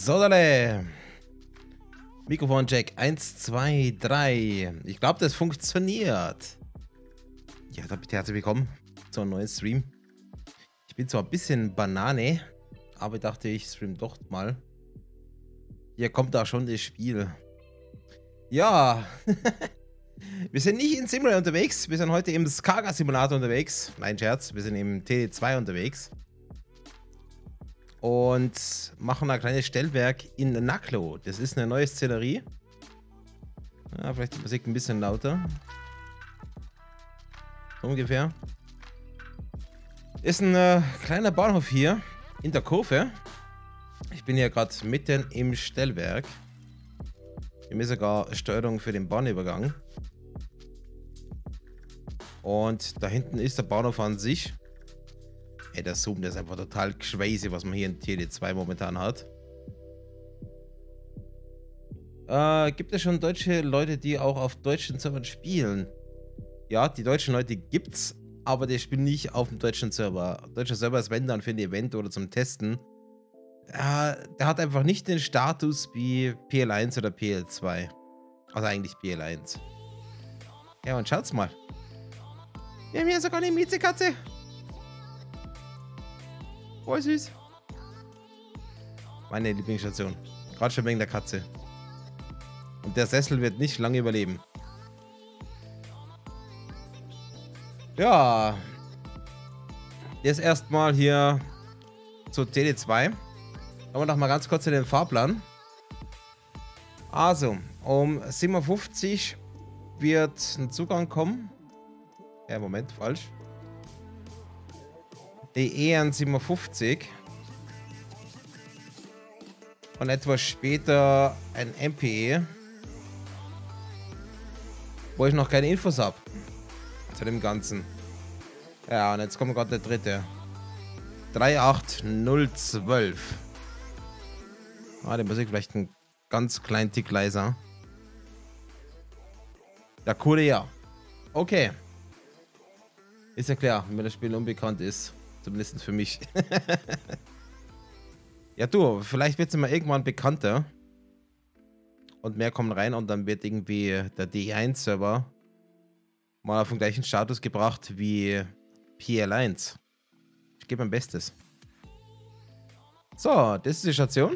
Sodale. Mikrofon Jack 1, 2, 3. Ich glaube, das funktioniert. Ja, damit herzlich willkommen zu einem neuen Stream. Ich bin zwar ein bisschen Banane, aber ich dachte, ich stream doch mal. Hier kommt da schon das Spiel. Ja, wir sind nicht in Simrade unterwegs. Wir sind heute im Skaga Simulator unterwegs. Nein, Scherz, wir sind im TD2 unterwegs. Und machen ein kleines Stellwerk in Naklo. Das ist eine neue Szenerie. Ja, vielleicht die Musik ein bisschen lauter. So ungefähr. Ist ein kleiner Bahnhof hier in der Kurve. Ich bin hier gerade mitten im Stellwerk. Hier ist sogar Steuerung für den Bahnübergang. Und da hinten ist der Bahnhof an sich. Ey, der Zoom, der ist einfach total crazy, was man hier in TD2 momentan hat. Gibt es schon deutsche Leute, die auch auf deutschen Servern spielen? Ja, die deutschen Leute gibt's, aber die spielen nicht auf dem deutschen Server. Deutscher Server ist wenn dann für ein Event oder zum Testen. Der hat einfach nicht den Status wie PL1 oder PL2. Also eigentlich PL1. Ja, und schaut's mal. Wir haben hier sogar eine Miezekatze. Voll süß. Meine Lieblingsstation. Gerade schon wegen der Katze. Und der Sessel wird nicht lange überleben. Ja. Jetzt erstmal hier zu TD2. Schauen wir doch mal ganz kurz in den Fahrplan. Also, um 7:50 Uhr wird ein Zugang kommen. Ja, Moment, falsch. Die EN 7:50 Uhr. Und etwas später ein MPE. Wo ich noch keine Infos habe. Zu dem Ganzen. Ja, und jetzt kommt gerade der dritte. 38012. Den muss ich vielleicht einen ganz kleinen Tick leiser. Der Korea. Okay. Ist ja klar, wenn das Spiel unbekannt ist. Zumindest für mich. Ja, du, vielleicht wird es mal irgendwann bekannter. Und mehr kommen rein und dann wird irgendwie der DE1-Server mal auf den gleichen Status gebracht wie PL1. Ich gebe mein Bestes. So, das ist die Station.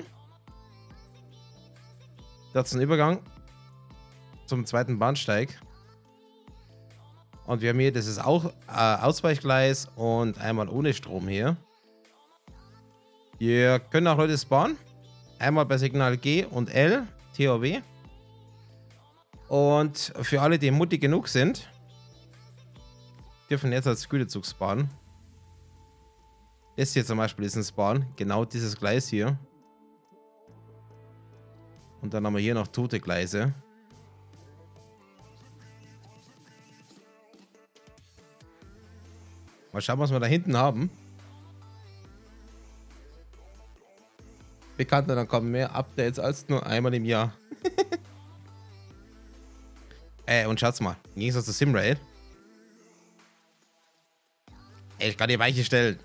Da hat es einen Übergang zum zweiten Bahnsteig. Und wir haben hier, das ist auch Ausweichgleis und einmal ohne Strom hier. Hier können auch Leute spawnen. Einmal bei Signal G und L, THW. Und für alle, die mutig genug sind, dürfen jetzt als Güterzug spawnen. Das hier zum Beispiel ist ein Spawn. Genau dieses Gleis hier. Und dann haben wir hier noch tote Gleise. Mal schauen, was wir da hinten haben. Bekannter, dann kommen mehr Updates als nur einmal im Jahr. Und schaut's mal. Im Gegensatz zu Simrade. Ich kann die Weiche stellen.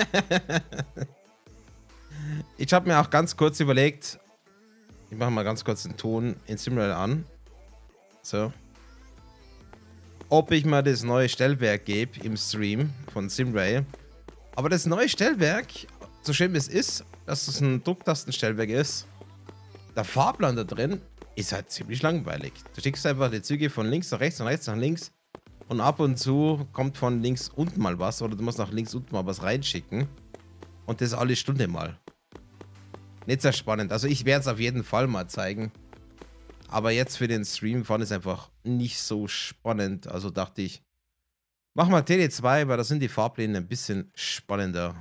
Ich habe mir auch ganz kurz überlegt. Ich mache mal ganz kurz den Ton in Simrade an. So. Ob ich mal das neue Stellwerk gebe im Stream von Simrade. Aber das neue Stellwerk, so schön wie es ist, dass es ein Drucktastenstellwerk ist, der Fahrplan da drin ist halt ziemlich langweilig. Du schickst einfach die Züge von links nach rechts und rechts nach links und ab und zu kommt von links unten mal was oder du musst nach links unten mal was reinschicken und das alle Stunde mal. Nicht sehr spannend. Also ich werde es auf jeden Fall mal zeigen. Aber jetzt für den Stream fand ich es einfach nicht so spannend. Also dachte ich, mach mal TD2, weil da sind die Fahrpläne ein bisschen spannender.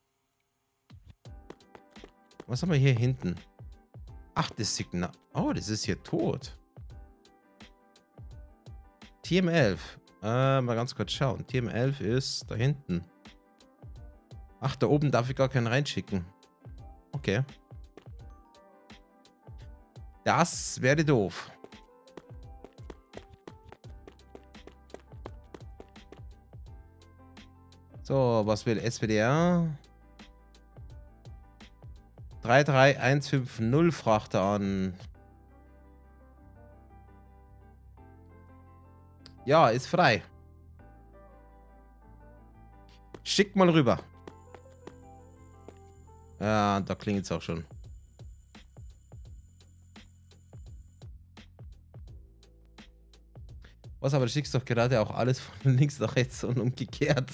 Was haben wir hier hinten? Ach, das Signal. Oh, das ist hier tot. TM11. Mal ganz kurz schauen. TM11 ist da hinten. Ach, da oben darf ich gar keinen reinschicken. Okay. Das wäre doof. So, was will SWDR? 33150 Frachter an. Ja, ist frei. Schick mal rüber. Ja, da klingt es auch schon. Was, aber du schickst doch gerade auch alles von links nach rechts und umgekehrt.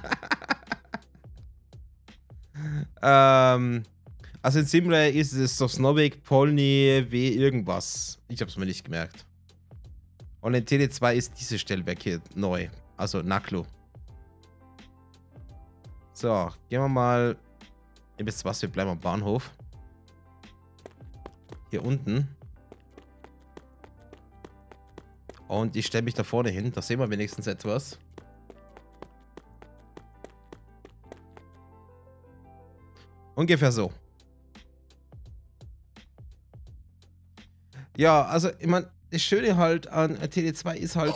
Also in Simray ist es so Snobbig, Polny, W irgendwas. Ich hab's mir nicht gemerkt. Und in TD2 ist dieses Stellwerk hier neu. Also Naklo. So, gehen wir mal. Ihr wisst was, wir bleiben am Bahnhof. Hier unten. Und ich stelle mich da vorne hin. Da sehen wir wenigstens etwas. Ungefähr so. Ja, also, ich meine, das Schöne halt an TD2 ist halt.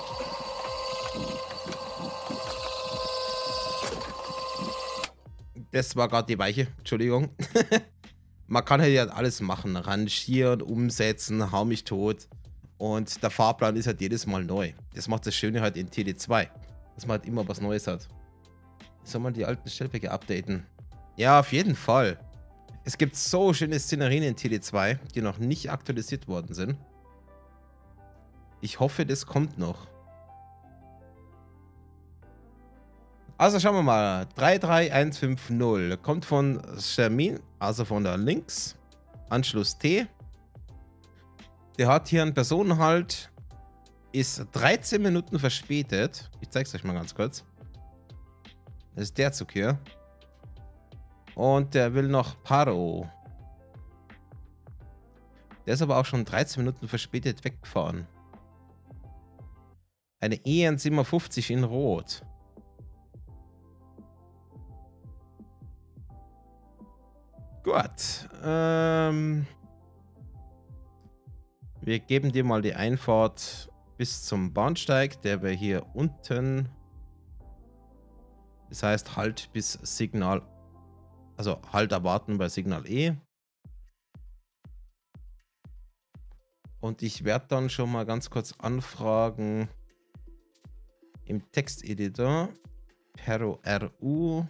Das war gerade die Weiche, Entschuldigung. Man kann halt alles machen. Rangieren, umsetzen, hau mich tot. Und der Fahrplan ist halt jedes Mal neu. Das macht das Schöne halt in TD2. Dass man halt immer was Neues hat. Soll man die alten Stellwerke updaten? Ja, auf jeden Fall. Es gibt so schöne Szenerien in TD2, die noch nicht aktualisiert worden sind. Ich hoffe, das kommt noch. Also schauen wir mal. 33150 kommt von Shermin, also von da links. Anschluss T. Der hat hier einen Personenhalt. Ist 13 Minuten verspätet. Ich zeig's euch mal ganz kurz. Das ist der Zug hier. Und der will noch Paro. Der ist aber auch schon 13 Minuten verspätet weggefahren. Eine EN 57 in Rot. Gut. Wir geben dir mal die Einfahrt bis zum Bahnsteig. Der wäre hier unten. Das heißt, halt bis Signal. Also halt erwarten bei Signal E. Und ich werde dann schon mal ganz kurz anfragen im Texteditor. Pero RU.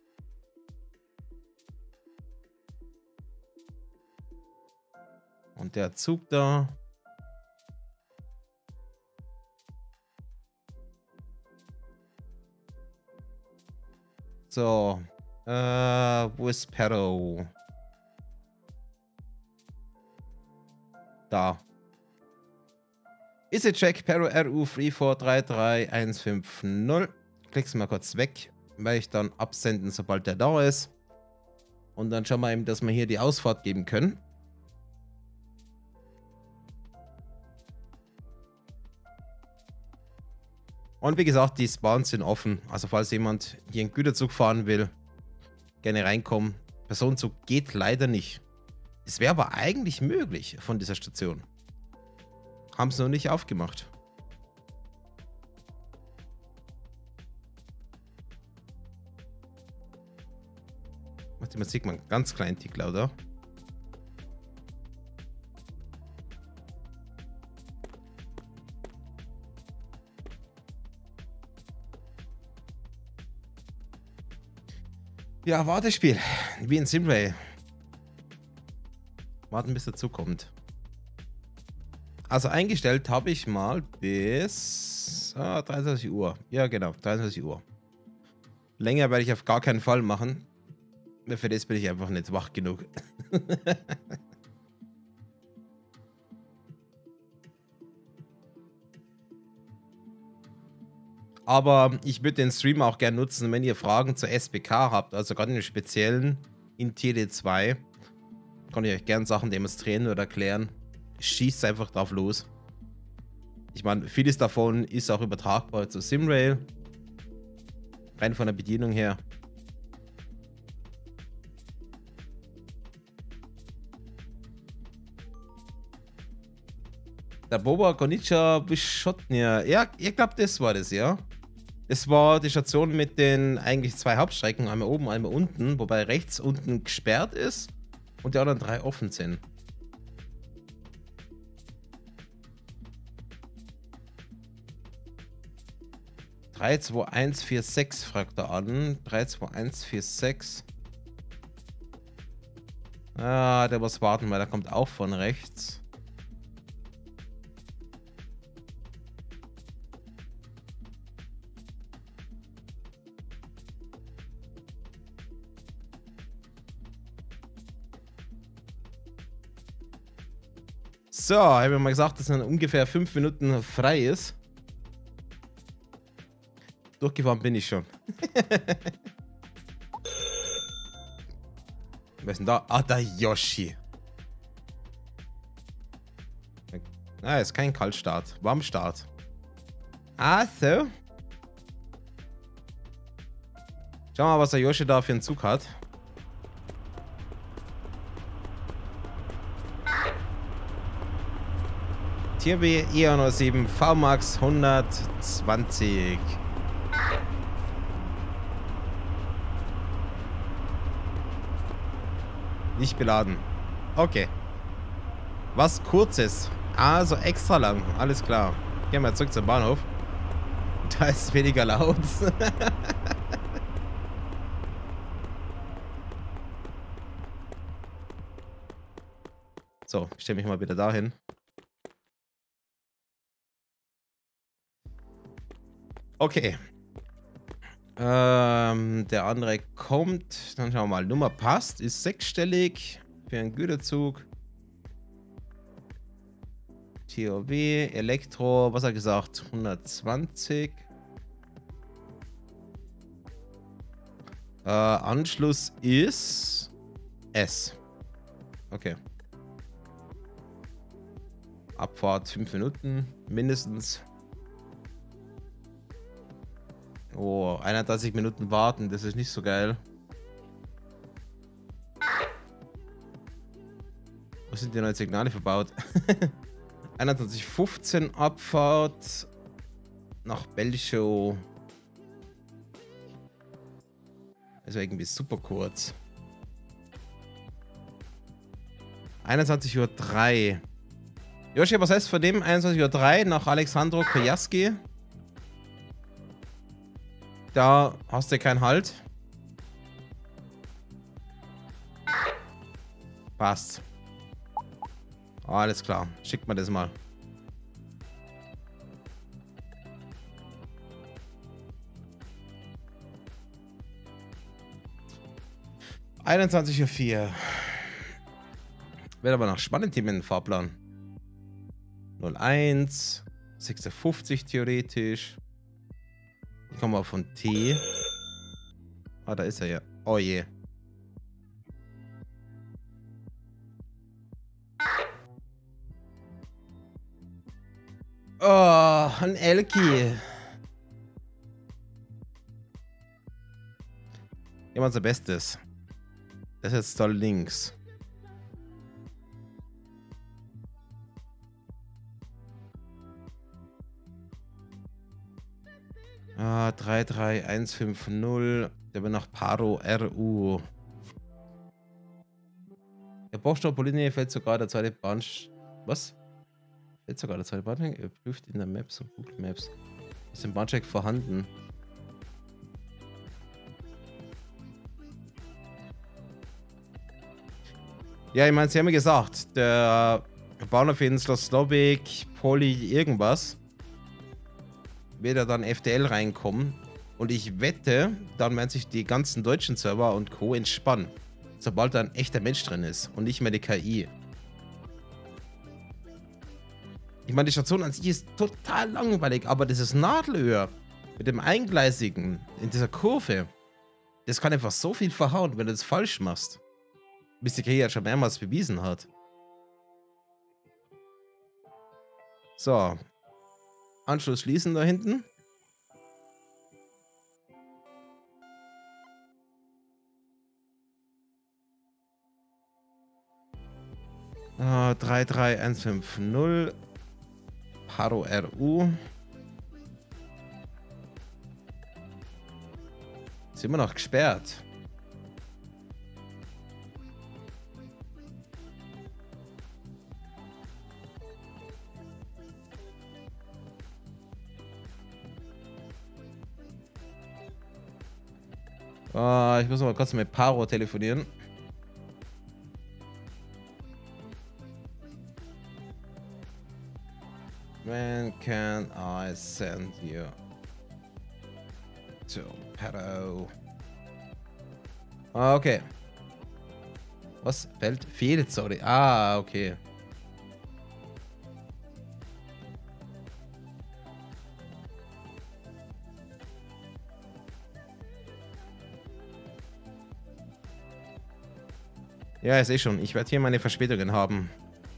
Und der Zug da. So. Wo ist Pero? Da. Is a check Pero RU free for 33150. Klick's mal kurz weg, weil ich dann absenden, sobald der da ist. Und dann schauen wir eben, dass wir hier die Ausfahrt geben können. Und wie gesagt, die Spawns sind offen. Also falls jemand hier einen Güterzug fahren will, gerne reinkommen. Personenzug geht leider nicht. Es wäre aber eigentlich möglich von dieser Station. Haben es noch nicht aufgemacht. Macht die Musik mal einen ganz kleinen Tick lauter. Ja, Wartespiel. Wie in Simray. Warten, bis dazu kommt. Also eingestellt habe ich mal bis 23 Uhr. Ja, genau, 23 Uhr. Länger werde ich auf gar keinen Fall machen. Für das bin ich einfach nicht wach genug. Aber ich würde den Stream auch gerne nutzen, wenn ihr Fragen zur SPK habt, also gerade im Speziellen in TD2. Kann ich euch gerne Sachen demonstrieren oder erklären. Schießt einfach drauf los. Ich meine, vieles davon ist auch übertragbar zu Simrail. Rein von der Bedienung her. Der Boba Konnichiwa Bischotnia. Ja, ich glaube, das war das, ja. Das war die Station mit den eigentlich zwei Hauptstrecken, einmal oben, einmal unten, wobei rechts unten gesperrt ist und die anderen 3 offen sind. Drei, 2, 1, 4, 6 fragt er an. 3, 2, 1, 4, 6. Ah, der muss warten, weil der kommt auch von rechts. So, ich habe mal gesagt, dass er ungefähr 5 Minuten frei ist. Durchgefahren bin ich schon. Wer ist denn da? Ah, der Yoshi. Ah, ist kein Kaltstart. Warmstart. Ah, so. Schauen wir mal, was der Yoshi da für einen Zug hat. TRB E107 VMAX 120. Nicht beladen. Okay. Was Kurzes. Also extra lang. Alles klar. Gehen wir zurück zum Bahnhof. Da ist weniger laut. So, ich stelle mich mal wieder dahin. Okay. Der andere kommt. Dann schauen wir mal. Nummer passt. Ist 6-stellig. Für einen Güterzug. TOW. Elektro. Was hat er gesagt? 120. Anschluss ist S. Okay. Abfahrt 5 Minuten. Mindestens. Oh, 31 Minuten warten, das ist nicht so geil. Wo sind die neuen Signale verbaut? 21:15 Abfahrt nach Belchow. Also irgendwie super kurz. 21:03 Uhr. Joshi, was heißt von dem 21:03 Uhr nach Alexandro Kojaski? Da hast du keinen Halt. Passt. Alles klar. Schickt mir das mal. – 21:04 Uhr. Wird aber noch spannend im Fahrplan. 01. 6:50 theoretisch. Ich komme mal von T. Ah, da ist er ja. Oh je. Oh, ein Elki. Immer unser Bestes. Das ist jetzt da links. Ah, 33150. Der wird nach Paro RU. Der Baustoffpolinie fällt sogar der zweite Bahn. Was? Fällt sogar der zweite Bahnsteig? Er prüft in der Maps und Google Maps. Ist im Bahnsteig vorhanden? Ja, ich meine, sie haben ja gesagt, der Bahnhof in Sloslovik, Poli, irgendwas, wird er dann FTL reinkommen. Und ich wette, dann werden sich die ganzen deutschen Server und Co. entspannen. Sobald da ein echter Mensch drin ist und nicht mehr die KI. Ich meine, die Station an sich ist total langweilig, aber dieses Nadelöhr mit dem Eingleisigen in dieser Kurve, das kann einfach so viel verhauen, wenn du das falsch machst. Bis die KI ja schon mehrmals bewiesen hat. So. Anschluss schließen da hinten. Ah, 33150. Paro RU. Ist immer noch gesperrt. Ich muss mal kurz mit Paro telefonieren. When can I send you to Paro? Okay. Was? Fehlt, sorry. Ah, okay. Ja, ich sehe schon. Ich werde hier meine Verspätungen haben.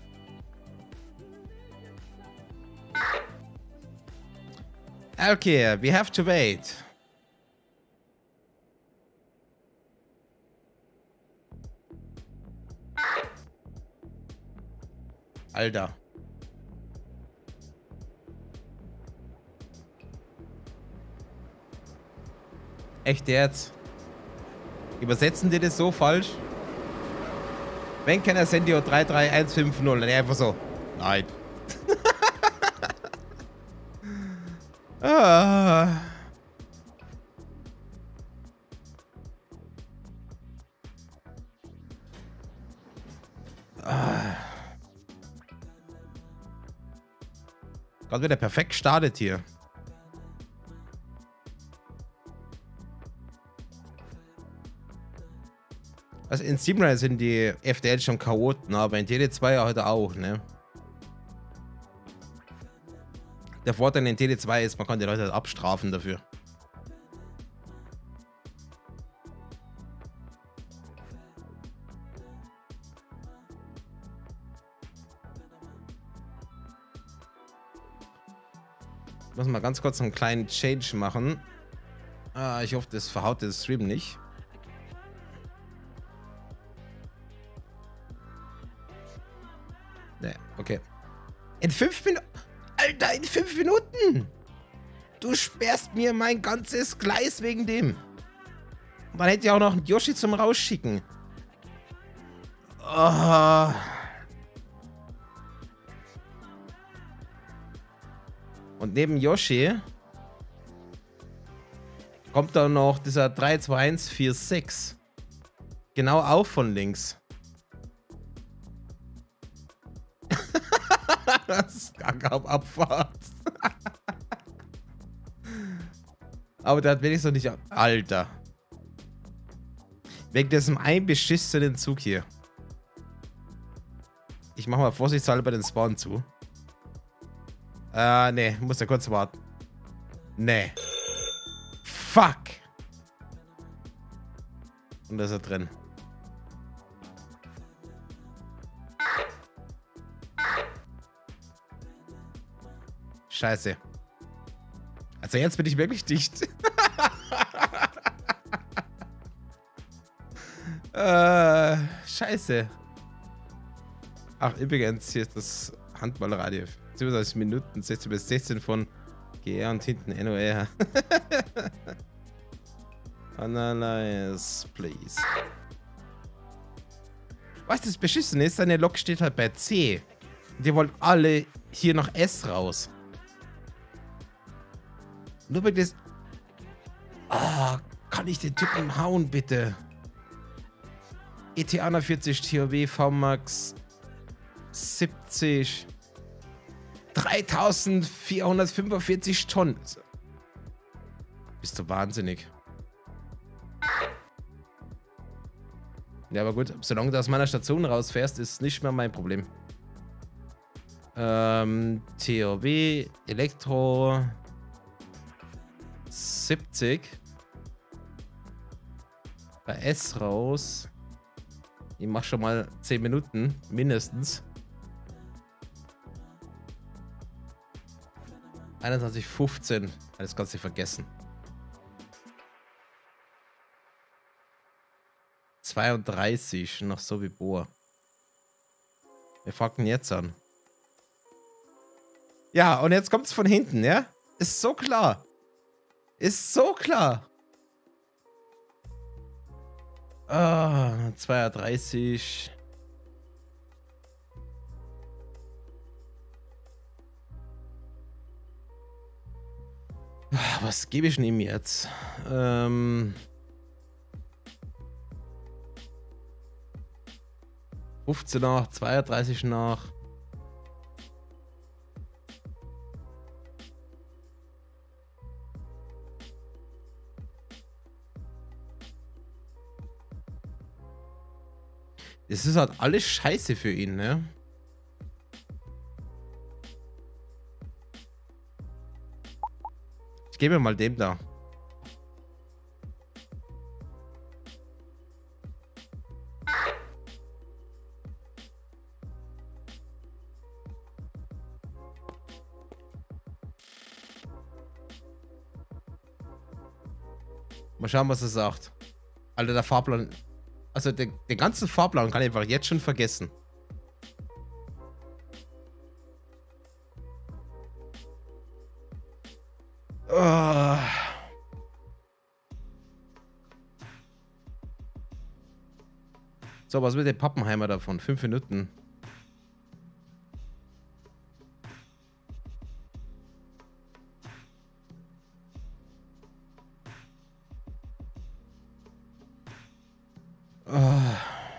Okay, we have to wait. Alter. Echt jetzt? Übersetzen die das so falsch? Wenn keiner Sendio 33150, dann einfach so. Nein. Ah. Gott, wieder perfekt gestartet hier. Also in SteamRunner sind die FDL schon Chaoten, aber in TD2 heute auch, ne? Der Vorteil in TD2 ist, man kann die Leute halt abstrafen dafür. Ich muss mal ganz kurz einen kleinen Change machen. Ich hoffe, das verhaut den Stream nicht. Ne, okay. In 5 Minuten. Alter, in 5 Minuten! Du sperrst mir mein ganzes Gleis wegen dem. Man hätte ja auch noch einen Yoshi zum Rausschicken. Oh. Und neben Yoshi kommt dann noch dieser 32146. Genau auch von links. Das ist gar keine Abfahrt. Aber der hat wenigstens nicht... Alter. Wegen diesem einbeschissenen Zug hier. Ich mach mal vorsichtshalber den Spawn zu. Nee, muss ja kurz warten. Nee. Fuck. Und da ist er drin. Scheiße. Also jetzt bin ich wirklich dicht. Scheiße. Ach, übrigens, hier ist das Handballradio. 37 Minuten, 16 bis 16 von GR und hinten NOR. Analyze, please. Was das beschissen ist, seine Lok steht halt bei C. Die wollen alle hier nach S raus. Nur bei das... Ah, kann ich den Typen hauen, bitte? ETA 40 THW, VMAX 70... 3445 Tonnen. Bist du wahnsinnig. Ja, aber gut, solange du aus meiner Station rausfährst, ist nicht mehr mein Problem. THW, Elektro 70. Bei S raus. Ich mach schon mal 10 Minuten, mindestens. 21,15. Das kannst du vergessen. 32, noch so wie Bohr. Wir fangen jetzt an. Ja, und jetzt kommt's von hinten, ja? Ist so klar. Ist so klar. 32. Was gebe ich ihm jetzt? 15 nach, 32 nach. Das ist halt alles scheiße für ihn, ne? Ich gebe mal dem da. Mal schauen, was er sagt. Alter, der Fahrplan. Also, den ganzen Fahrplan kann ich einfach jetzt schon vergessen. Oh. So, was will der Pappenheimer davon? 5 Minuten. Oh.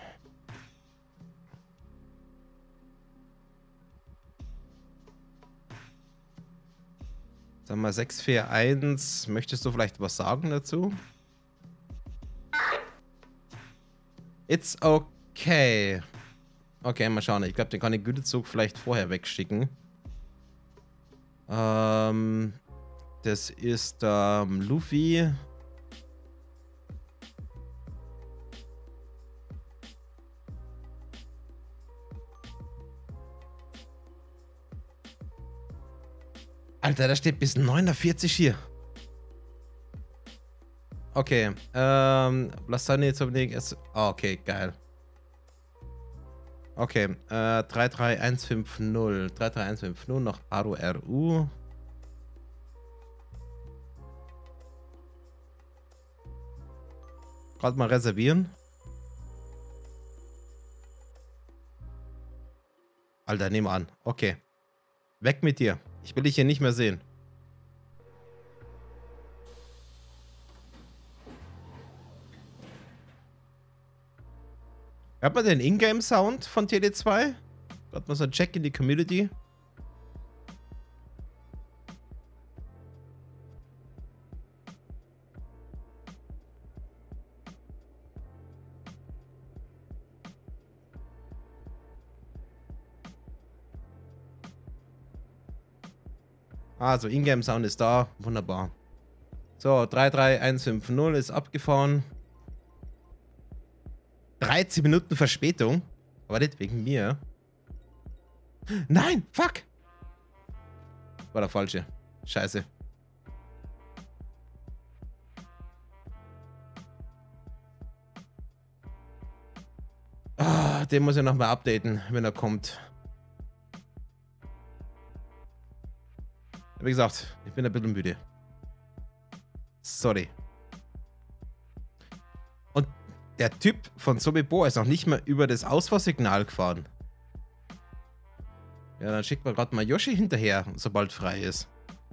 Sagen wir 641. Möchtest du vielleicht was sagen dazu? It's okay. Okay, mal schauen. Ich glaube, den kann ich Gütezug vielleicht vorher wegschicken. Das ist Luffy. Alter, da steht bis 49 hier. Okay, Lasagne jetzt unbedingt erst. Oh, okay, geil. Okay, 33150. 33150 noch Aro RU. Gerade mal reservieren. Alter, nehmen wir an. Okay. Weg mit dir. Ich will dich hier nicht mehr sehen. Hört man den Ingame-Sound von TD2? Gerade mal so ein Check in die Community. Also, Ingame-Sound ist da. Wunderbar. So, 33150 ist abgefahren. 13 Minuten Verspätung. Aber nicht wegen mir. Nein, fuck. War der falsche. Scheiße. Ah, den muss ich nochmal updaten, wenn er kommt. Wie gesagt, ich bin ein bisschen müde. Sorry. Und der Typ von Sobebo ist noch nicht mal über das Ausfahrsignal gefahren. Ja, dann schickt man gerade mal Yoshi hinterher, sobald frei ist.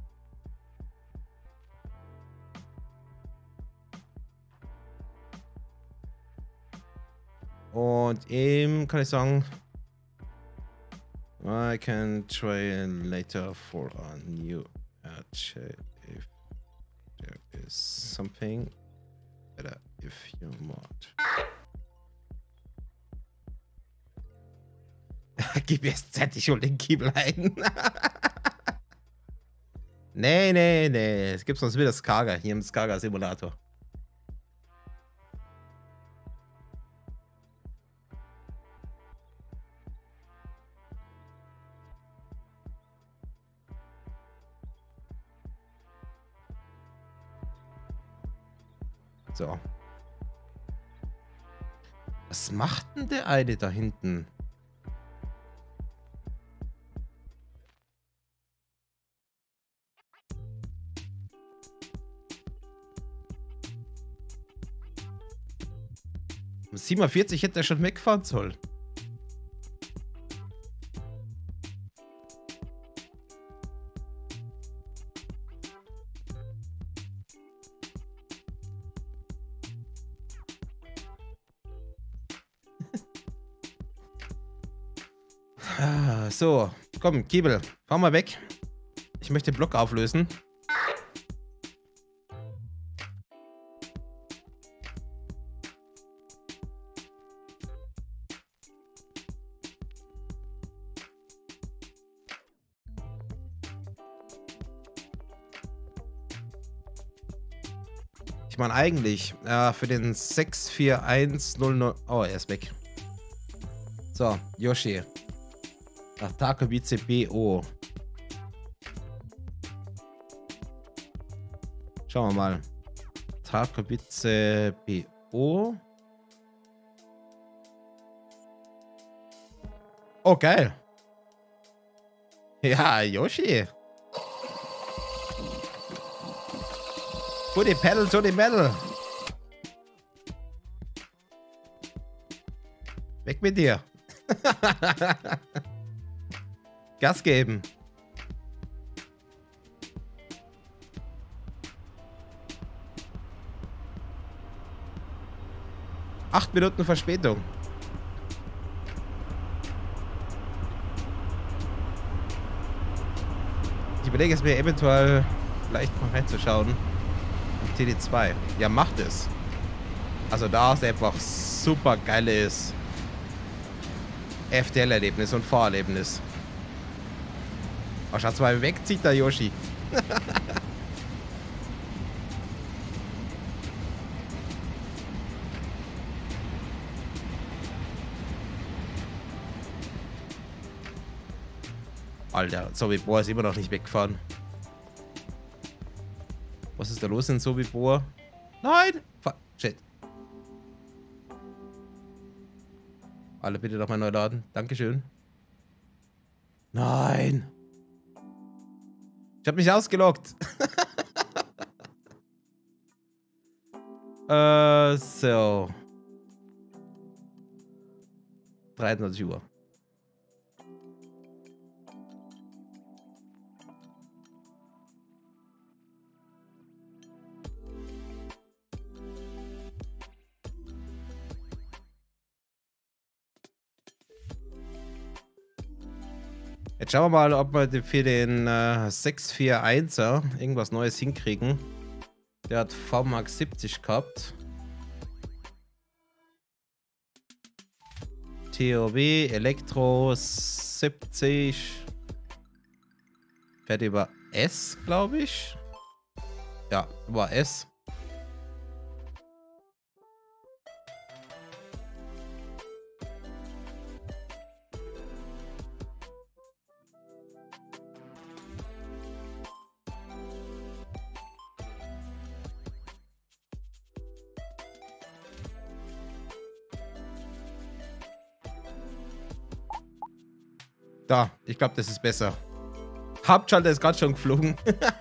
Und ihm kann ich sagen, I can try later for a new match if there is something better if you want. Gib jetzt zeitig und den Kiebel ein. Nee, nee, nee. Es gibt sonst wieder Skaga hier im Skaga-Simulator. So. Was macht denn der eine da hinten? Um 47 hätte er schon wegfahren sollen. So, komm, Kiebel, fahr mal weg. Ich möchte den Block auflösen. Ich meine eigentlich, für den 64100... Oh, er ist weg. So, Yoshi. Nach Takobice BO. Schauen wir mal. Takobice BO. Oh, geil. Ja, Yoshi. To the pedal, to the metal. Weg mit dir. Gas geben. Acht Minuten Verspätung. Ich überlege es mir eventuell vielleicht mal reinzuschauen. TD2. Ja, macht es. Also da ist einfach super geiles FTL-Erlebnis und Fahrerlebnis. Oh, schaut's mal, wegzieht der Yoshi. Alter, Sobibor ist immer noch nicht weggefahren. Was ist da los in Sobibor? Nein! Shit. Alle bitte nochmal neu laden. Dankeschön. Nein! Ich hab mich ausgeloggt. So. 23 Uhr. Jetzt schauen wir mal, ob wir für den 641er irgendwas Neues hinkriegen. Der hat VMAX 70 gehabt. TOW, Elektro 70. Fährt über S, glaube ich. Ja, über S. Da, ich glaube, das ist besser. Hauptschalter ist gerade schon geflogen.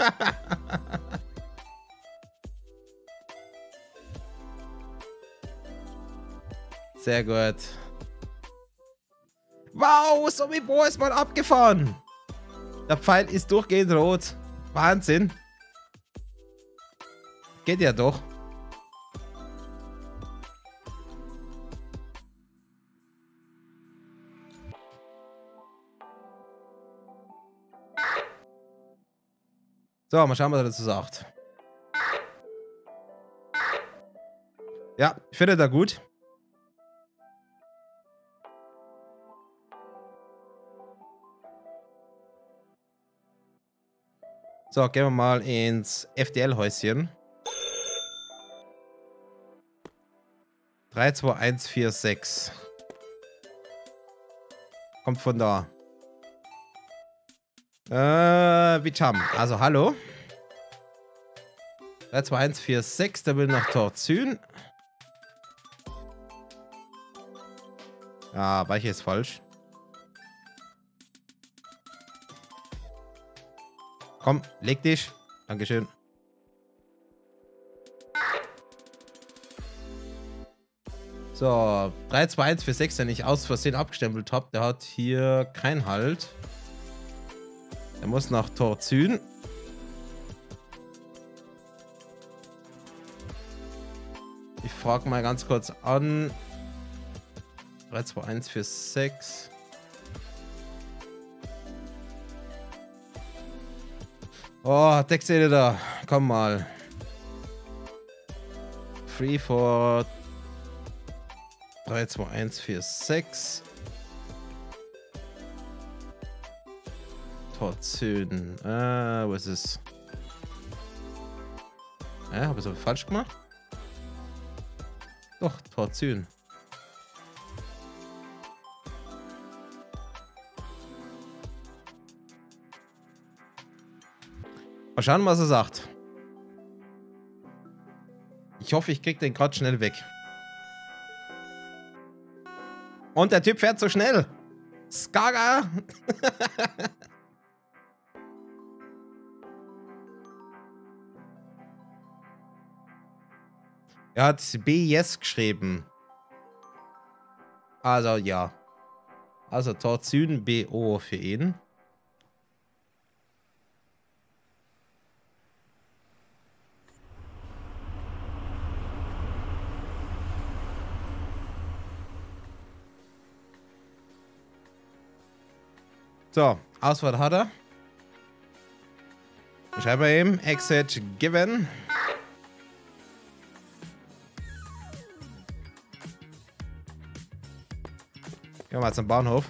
Sehr gut. Wow, Sobibor ist mal abgefahren. Der Pfeil ist durchgehend rot. Wahnsinn. Geht ja doch. So, mal schauen, was er dazu sagt. Ja, ich finde da gut. So, gehen wir mal ins FDL-Häuschen. 32146. Kommt von da. Bicham. Also, hallo. 32146, da will noch Torzyn. Ah, Weiche ist falsch. Komm, leg dich. Dankeschön. So, 32146, den ich aus Versehen abgestempelt habe, der hat hier keinen Halt. Er muss nach Torzyn. Ich frage mal ganz kurz an. 32146. Oh, Text Editor. Komm mal. Free for 3, 2, 1, 4, 6. Torzüden. Wo ist es? Habe ich es falsch gemacht? Doch, Torzüden. Mal schauen, was er sagt. Ich hoffe, ich krieg den gerade schnell weg. Und der Typ fährt so schnell. Skaga. Er hat B-Yes geschrieben. Also, ja. Also, Torzüden BO für ihn. So, Auswahl hat er. Schreiben wir ihm. Exit given. Gehen wir mal zum Bahnhof.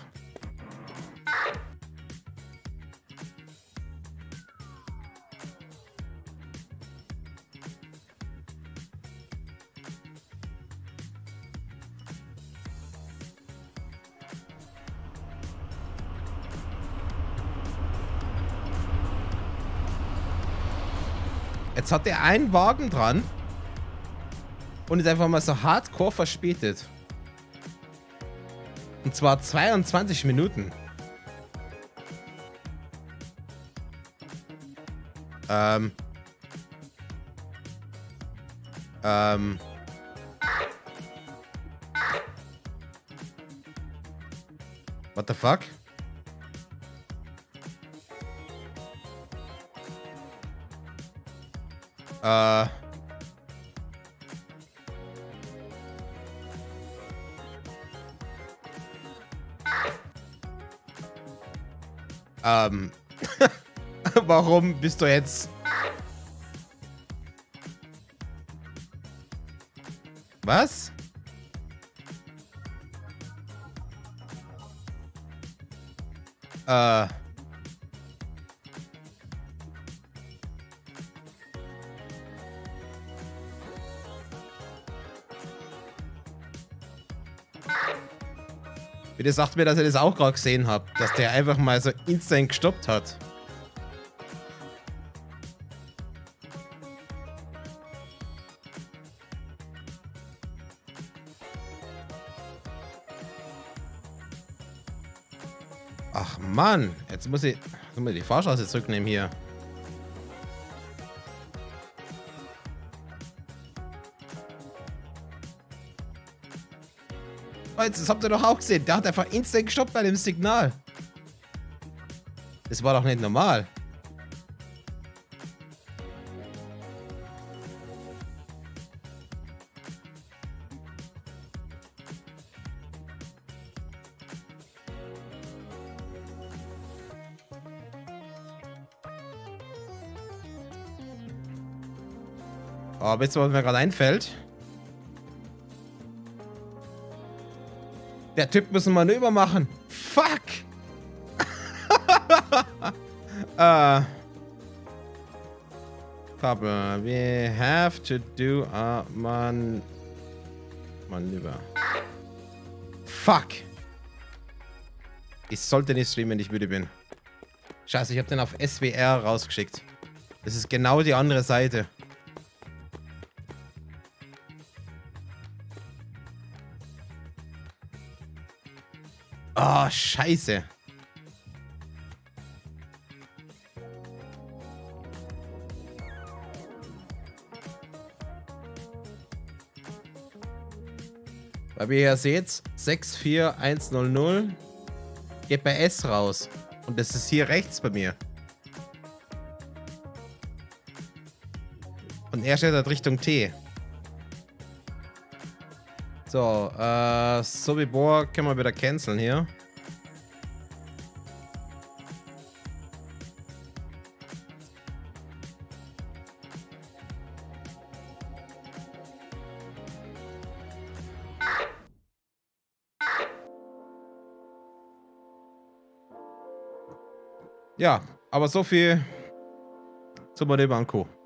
Jetzt hat er einen Wagen dran und ist einfach mal so hardcore verspätet. Und zwar 22 Minuten. What the fuck? Warum bist du jetzt... Was? Bitte sagt mir, dass ihr das auch gerade gesehen habt, dass der einfach mal so instant gestoppt hat. Ach Mann, jetzt muss ich die Fahrstraße zurücknehmen hier. Das habt ihr doch auch gesehen. Der hat einfach instant gestoppt bei dem Signal. Das war doch nicht normal. Aber jetzt, was mir gerade einfällt. Der Typ muss ein Manöver machen. Fuck! Couple, we have to do a Manöver. Fuck! Ich sollte nicht streamen, wenn ich müde bin. Scheiße, ich habe den auf SWR rausgeschickt. Das ist genau die andere Seite. Oh, scheiße. Weil ihr ja seht, 64100 geht bei S raus. Und das ist hier rechts bei mir. Und er steht halt Richtung T. So, Sobibor können wir wieder canceln hier. Ja, aber so viel zum Manöver und Co.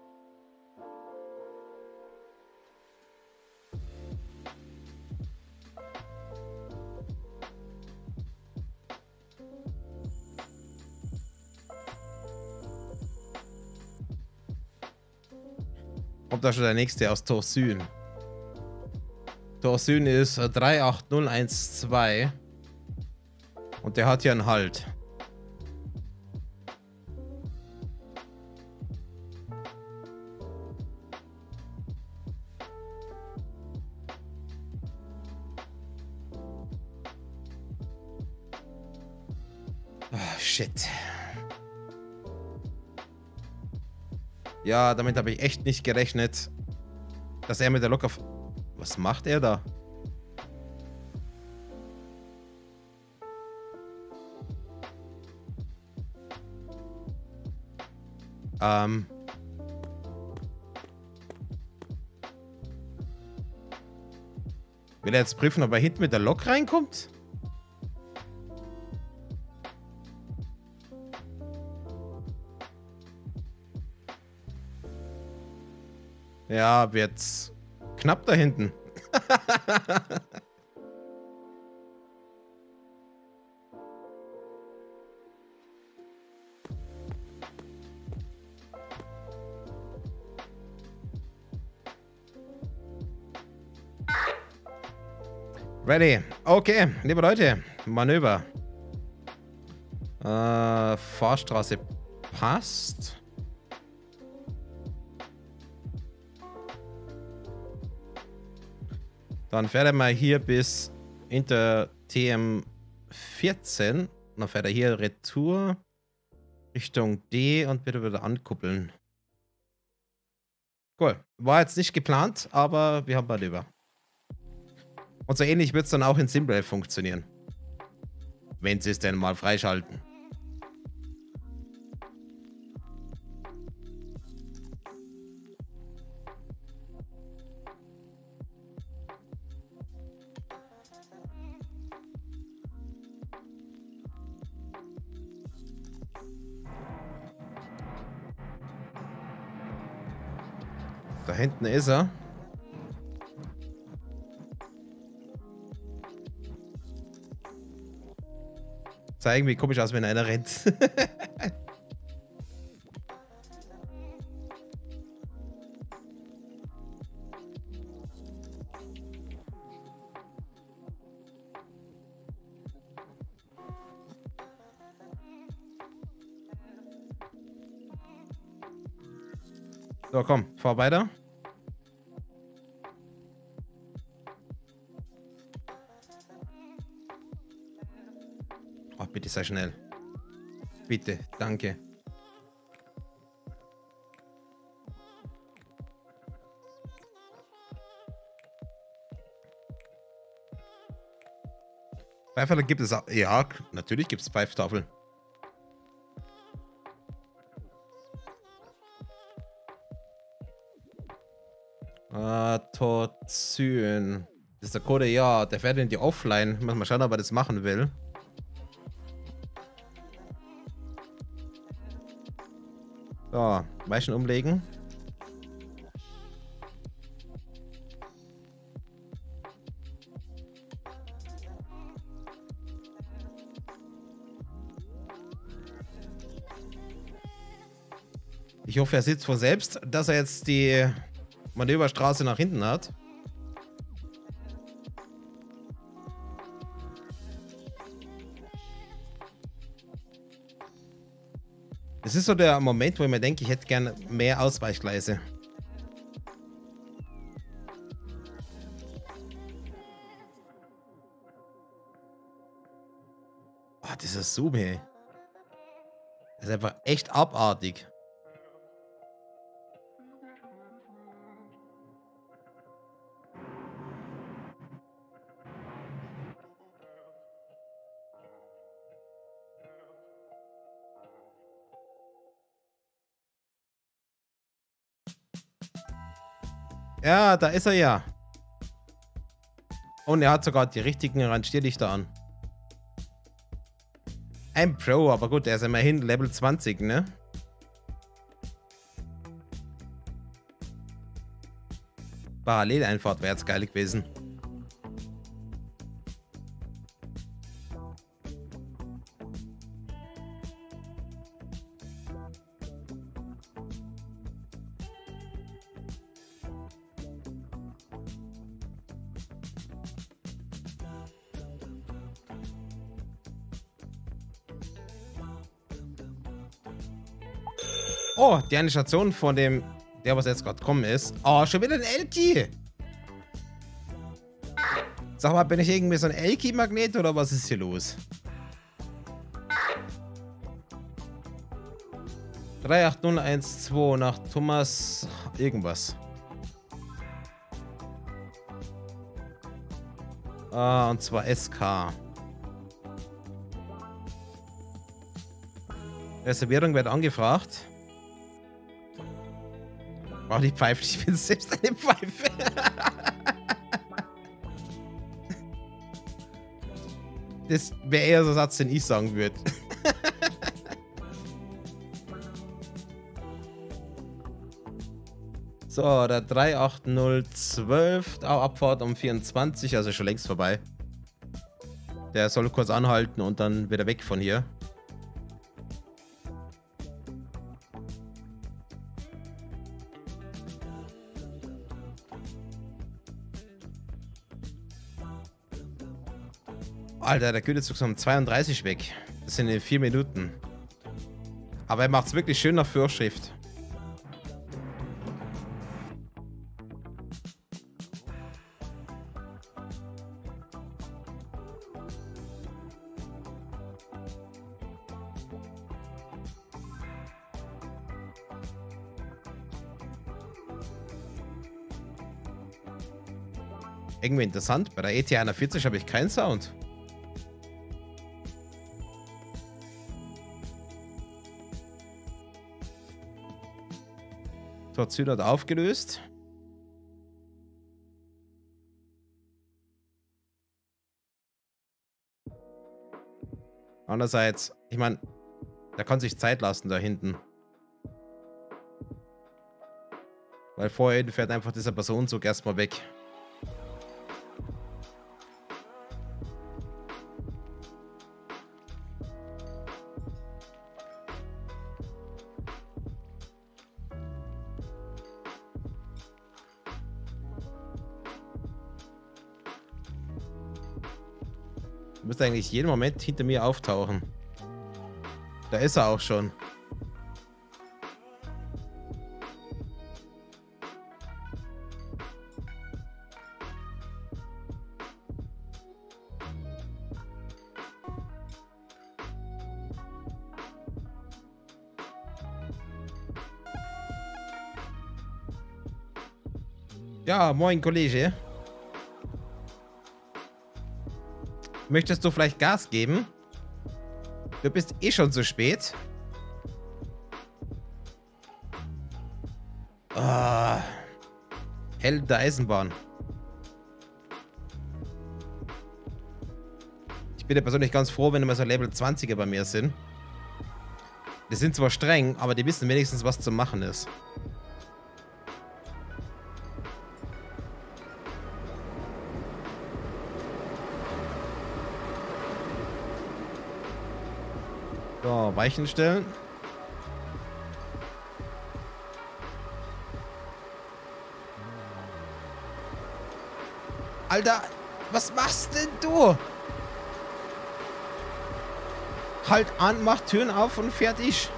Kommt da schon der nächste aus Tor Süden. Tor Süden ist 38012. Und der hat hier einen Halt. Oh, shit. Ja, damit habe ich echt nicht gerechnet, dass er mit der Lok auf... Was macht er da? Will er jetzt prüfen, ob er hinten mit der Lok reinkommt? Ja, wird's knapp da hinten. Ready. Okay, liebe Leute, Manöver. Fahrstraße passt. Dann fährt er mal hier bis hinter TM14. Dann fährt er hier Retour Richtung D und bitte wieder ankuppeln. Cool. War jetzt nicht geplant, aber wir haben Manöver. Und so ähnlich wird es dann auch in Simbrel funktionieren. Wenn sie es denn mal freischalten. Da hinten ist er. Sah irgendwie komisch aus, wenn einer rennt. So, komm, fahr weiter. Oh, bitte sei schnell. Bitte, danke. Pfeiferl gibt es auch. Ja, natürlich gibt es Pfeiftafeln. Torzyn. Das ist der Code, ja, der fährt in die Offline. Muss mal schauen, ob er das machen will. So, Weichen umlegen. Ich hoffe, er sieht von selbst, dass er jetzt die Manöverstraße nach hinten hat. Es ist so der Moment, wo ich mir denke, ich hätte gerne mehr Ausweichgleise. Oh, dieser Zoom, hey. Das ist einfach echt abartig. Ja, da ist er ja. Und er hat sogar die richtigen Randstierlichter an. Ein Pro, aber gut, der ist immerhin Level 20, ne? Paralleleinfahrt wäre jetzt geil gewesen. Oh, die Animation von dem, der was jetzt gerade kommen ist. Oh, schon wieder ein Elki. Sag mal, bin ich irgendwie so ein Elki-Magnet oder was ist hier los? 38012 nach Thomas irgendwas. Ah, und zwar SK. Reservierung wird angefragt. Oh, die Pfeife, ich bin selbst eine Pfeife. Das wäre eher so ein Satz, den ich sagen würde. So, der 38012, Abfahrt um 24, also schon längst vorbei. Der soll kurz anhalten und dann wieder weg von hier. Alter, der Güterzug ist um 32 weg. Das sind in 4 Minuten. Aber er macht es wirklich schön nach Vorschrift. Irgendwie interessant, bei der ET41 habe ich keinen Sound. Torzyn hat aufgelöst. Andererseits, ich meine, der kann sich Zeit lassen da hinten. Weil vorher fährt einfach dieser Personenzug erstmal weg. Müsste eigentlich jeden Moment hinter mir auftauchen. Da ist er auch schon. Ja, moin Kollege. Möchtest du vielleicht Gas geben? Du bist eh schon zu spät. Ah, Held der Eisenbahn. Ich bin ja persönlich ganz froh, wenn immer so Level 20er bei mir sind. Die sind zwar streng, aber die wissen wenigstens, was zu machen ist. So, Weichen stellen. Alter, was machst denn du? Halt an, mach Türen auf und fertig.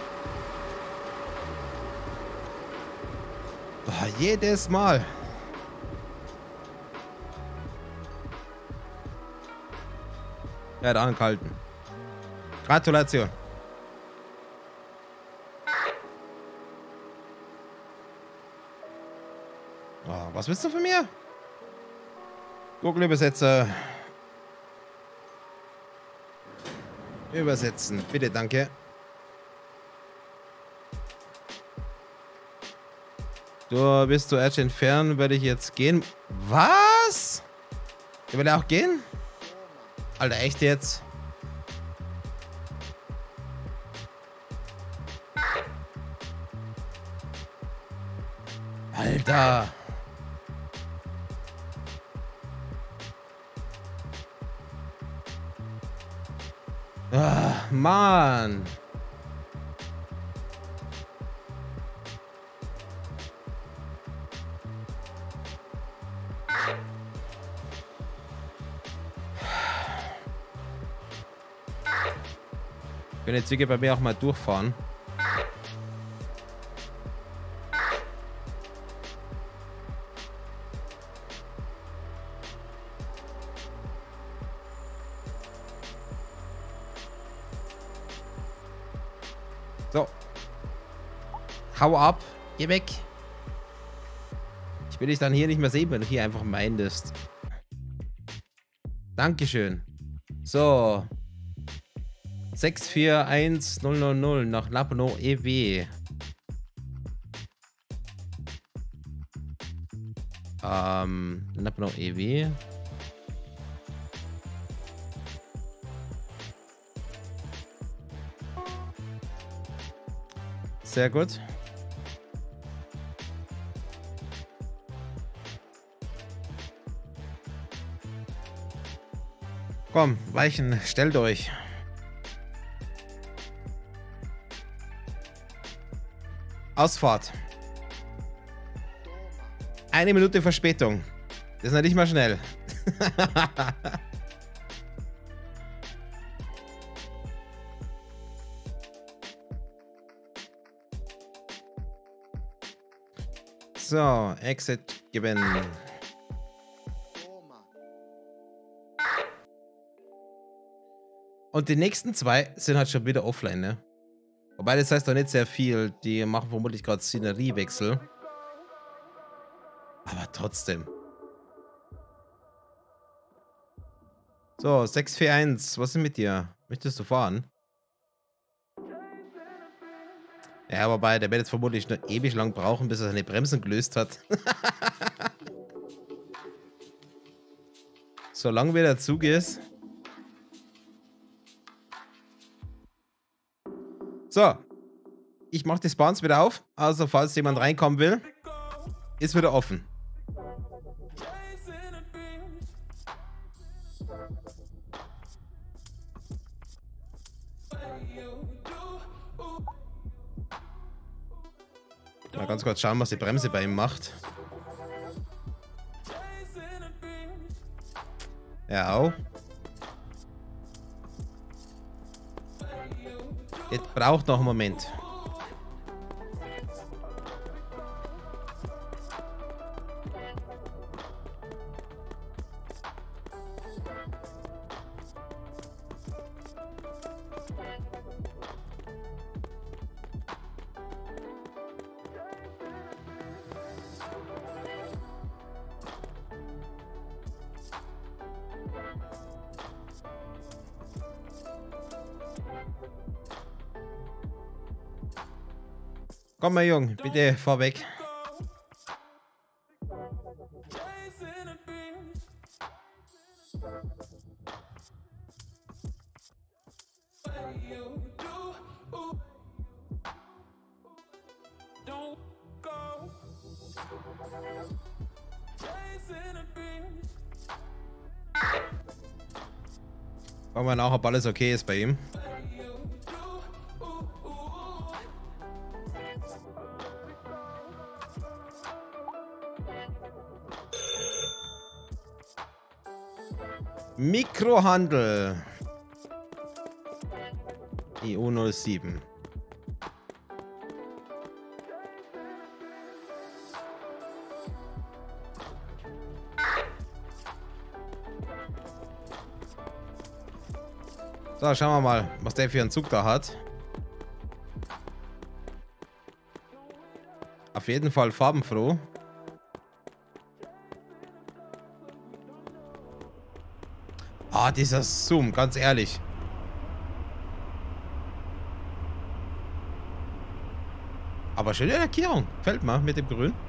Oh, jedes Mal. Er hat angehalten. Gratulation. Oh, was willst du von mir? Google-Übersetzer. Übersetzen. Bitte, danke. Du bist zu Edge entfernen, werde ich jetzt gehen. Was? Will er auch gehen? Alter, echt jetzt? Alter. Ah, Mann. Können die Züge bei mir auch mal durchfahren? So. Hau ab. Geh weg. Ich will dich dann hier nicht mehr sehen, wenn du hier einfach meintest. Dankeschön. So. 641000 nach Napno EW. Napno EW. Sehr gut. Komm, Weichen, stellt euch. Ausfahrt. 1 Minute Verspätung. Das ist noch nicht mal schnell. So, Exit gewinnen. Und die nächsten 2 sind halt schon wieder offline, ne? Wobei das heißt doch nicht sehr viel. Die machen vermutlich gerade Szeneriewechsel. Aber trotzdem. So, 641. Was ist mit dir? Möchtest du fahren? Ja, wobei, der wird jetzt vermutlich noch ewig lang brauchen, bis er seine Bremsen gelöst hat. Solange wie der Zug ist. So. Ich mache die Spawns wieder auf. Also, falls jemand reinkommen will, ist wieder offen. Mal ganz kurz schauen, was die Bremse bei ihm macht. Ja, auch. Jetzt braucht noch einen Moment. Komm mal, Jung, bitte fahr weg. Wollen wir nach, ob alles okay ist bei ihm. Mikrohandel. EU07. So, schauen wir mal, was der für einen Zug da hat. Auf jeden Fall farbenfroh. Ah, dieser Zoom, ganz ehrlich. Aber schöne Lackierung. Fällt mir mit dem Grün.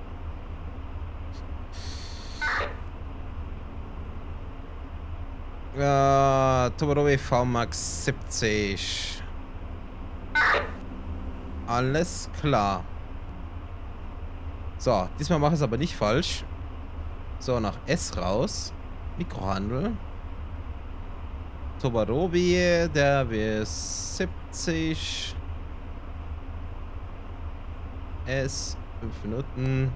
Toborowi VMAX 70. Alles klar. So, diesmal mache ich es aber nicht falsch. So, nach S raus. Mikrohandel. Tobarobi, der will 70. S, 5 Minuten.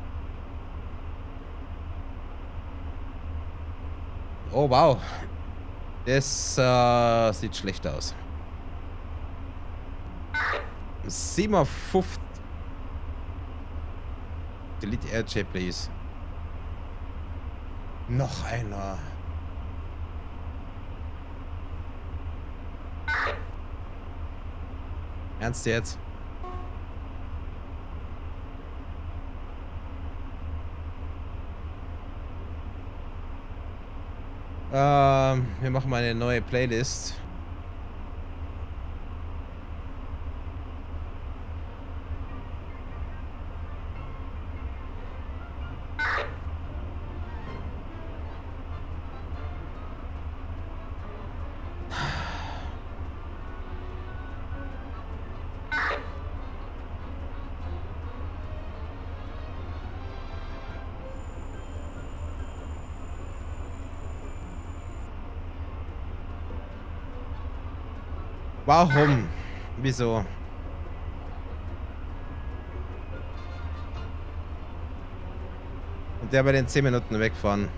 Oh, wow. Das sieht schlecht aus. 57. Delete RJ, please. Noch einer. Ernst jetzt? Wir machen mal eine neue Playlist. Warum? Wieso? Und der bei den 10 Minuten wegfahren.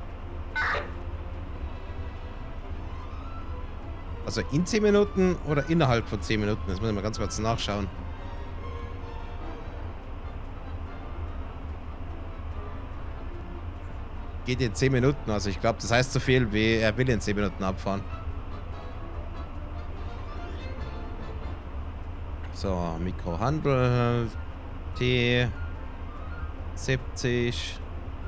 Also in 10 Minuten oder innerhalb von 10 Minuten? Das muss ich mal ganz kurz nachschauen. Geht in 10 Minuten. Also ich glaube, das heißt so viel wie er will in 10 Minuten abfahren. So, Mikrohandel. T. 70.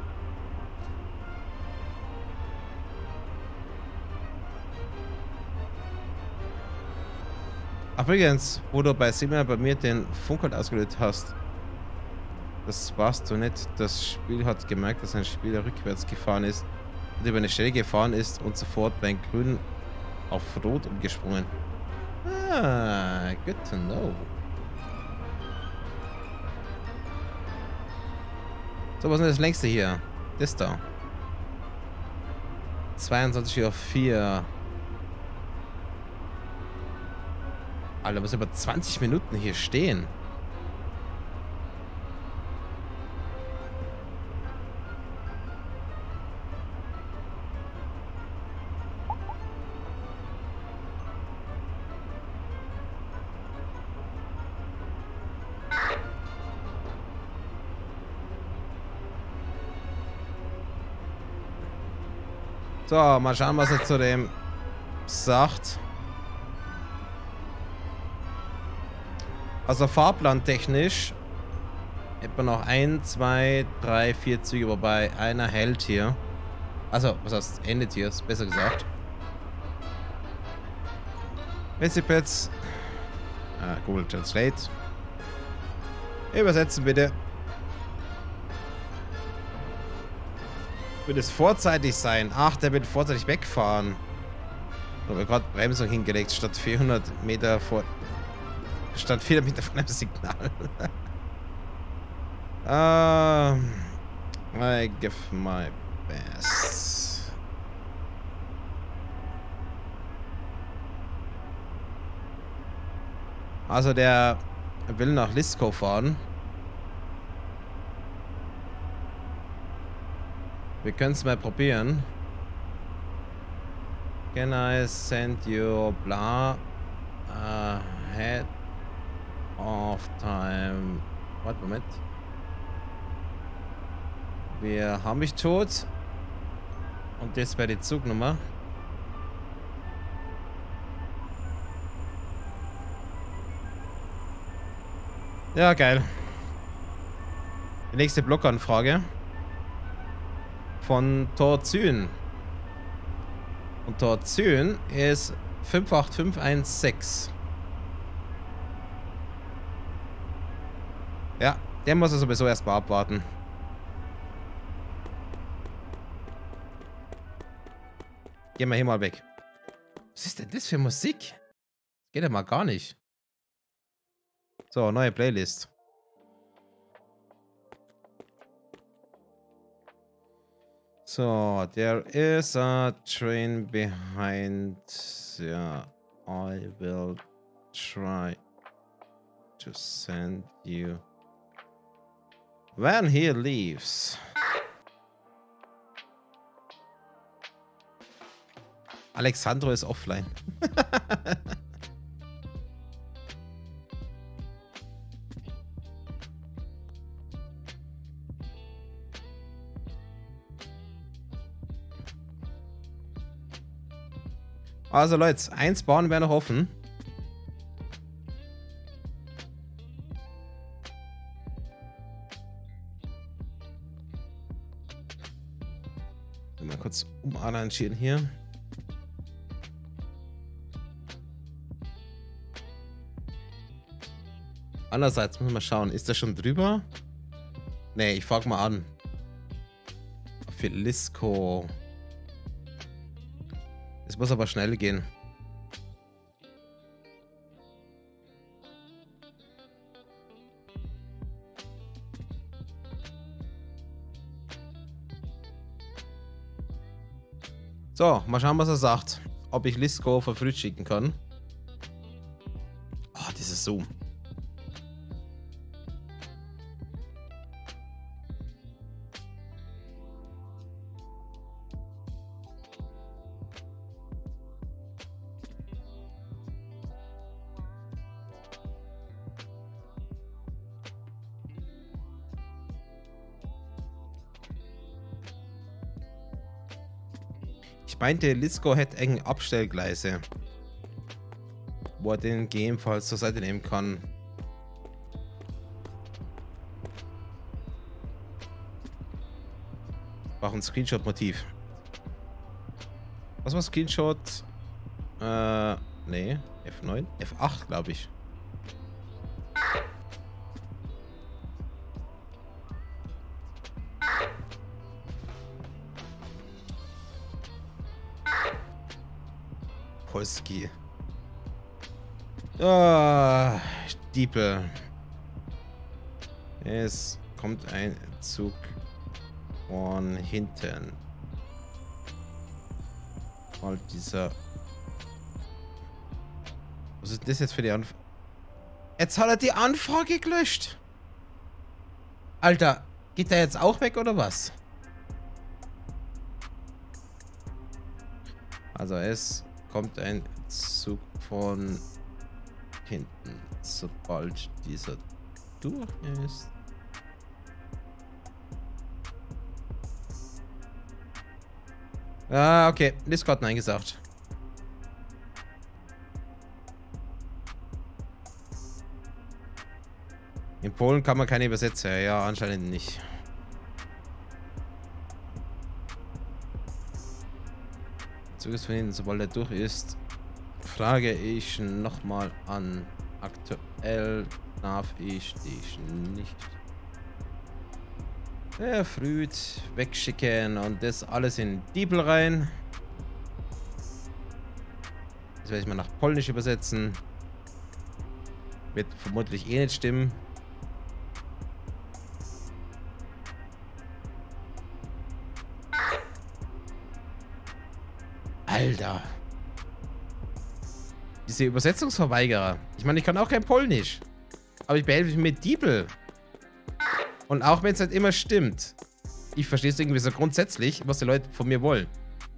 Ach, übrigens, wo du bei Simon bei mir den Funk halt ausgelöst hast. Das warst du nicht. Das Spiel hat gemerkt, dass ein Spieler rückwärts gefahren ist und über eine Stelle gefahren ist und sofort bei Grün auf Rot umgesprungen. Ah, good to know. So, was ist denn das längste hier? Das da. 22:04. Alter, muss über 20 Minuten hier stehen. So, mal schauen, was er zu dem sagt. Also fahrplantechnisch hätte man noch 1, 2, 3, 4 Züge, wobei einer hält hier. Also, was heißt endet hier, ist besser gesagt. Recipes. Google Translate. Übersetzen bitte. Wird es vorzeitig sein? Ach, der will vorzeitig wegfahren. Ich habe gerade Bremsung hingelegt, statt 400 Meter vor... Statt 400 Meter von einem Signal. I give my best. Also der will nach Lisco fahren. Wir können es mal probieren. Can I send you blah ahead of time? Warte, Moment. Wir haben mich tot. Und das wäre die Zugnummer. Ja, geil. Die nächste Blockanfrage. Von Torzyn. Und Torzyn ist 58516. Ja, der muss er sowieso erstmal abwarten. Gehen wir hier mal weg. Was ist denn das für Musik? Geht ja mal gar nicht. So, neue Playlist. So, there is a train behind. Yeah, I will try to send you when he leaves. Alexandro ist offline. Also Leute, 1 bauen wäre noch offen. Mal kurz umarrangieren hier. Andererseits müssen wir schauen, ist das schon drüber? Nee, ich frage mal an. Für Lisco. Es muss aber schnell gehen. So, mal schauen, was er sagt. Ob ich Lisco verfrüht schicken kann. Oh, dieses Zoom. Ich meinte, Lisco hätte enge Abstellgleise, wo er den gegebenenfalls zur Seite nehmen kann. Brauche ein Screenshot-Motiv. Was war Screenshot? Nee, F9? F8, glaube ich. Polski. Ah, Stiepel. Es kommt ein Zug von hinten. Mal dieser. Was ist das jetzt für die Anfrage? Jetzt hat er die Anfrage gelöscht. Alter, geht der jetzt auch weg oder was? Also es kommt ein Zug von hinten, sobald dieser durch ist. Ah, okay. Discord hat Nein gesagt. In Polen kann man keine Übersetzer. Ja, anscheinend nicht. Zug ist von hinten, sobald er durch ist, frage ich nochmal an. Aktuell darf ich dich nicht verfrüht wegschicken und das alles in Diebel rein. Das werde ich mal nach Polnisch übersetzen. Wird vermutlich eh nicht stimmen. Alter. Diese Übersetzungsverweigerer. Ich meine, ich kann auch kein Polnisch. Aber ich behelfe mich mit Diebel. Und auch wenn es halt immer stimmt. Ich verstehe es irgendwie so grundsätzlich, was die Leute von mir wollen.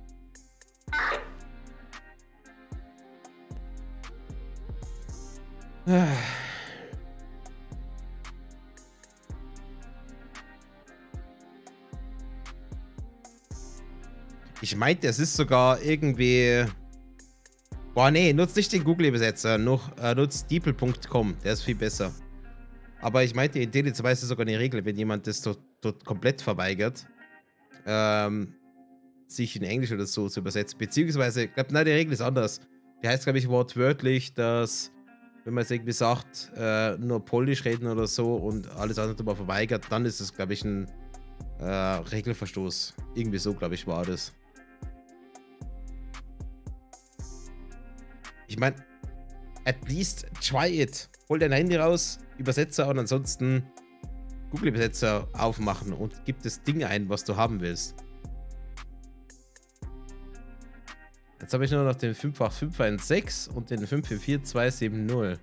Ich meinte, es ist sogar irgendwie... Boah, nee, nutzt nicht den Google-Übersetzer, nutzt DeepL.com, der ist viel besser. Aber ich meinte, in DD2 ist es sogar eine Regel, wenn jemand das dort komplett verweigert, sich in Englisch oder so zu übersetzen. Beziehungsweise, ich glaube, nein, die Regel ist anders. Die heißt, glaube ich, wortwörtlich, dass, wenn man es irgendwie sagt, nur Polnisch reden oder so und alles andere mal verweigert, dann ist es, glaube ich, ein Regelverstoß. Irgendwie so, glaube ich, war das. Ich meine, at least try it. Hol dein Handy raus, Übersetzer und ansonsten Google-Übersetzer aufmachen und gib das Ding ein, was du haben willst. Jetzt habe ich nur noch den 58516 und den 544270.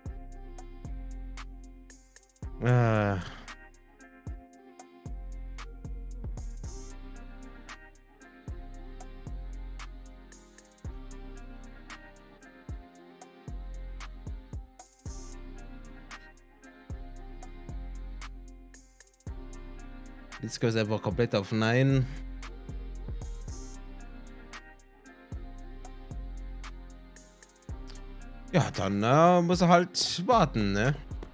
Jetzt geht es einfach komplett auf Nein. Ja, dann muss er halt warten, ne?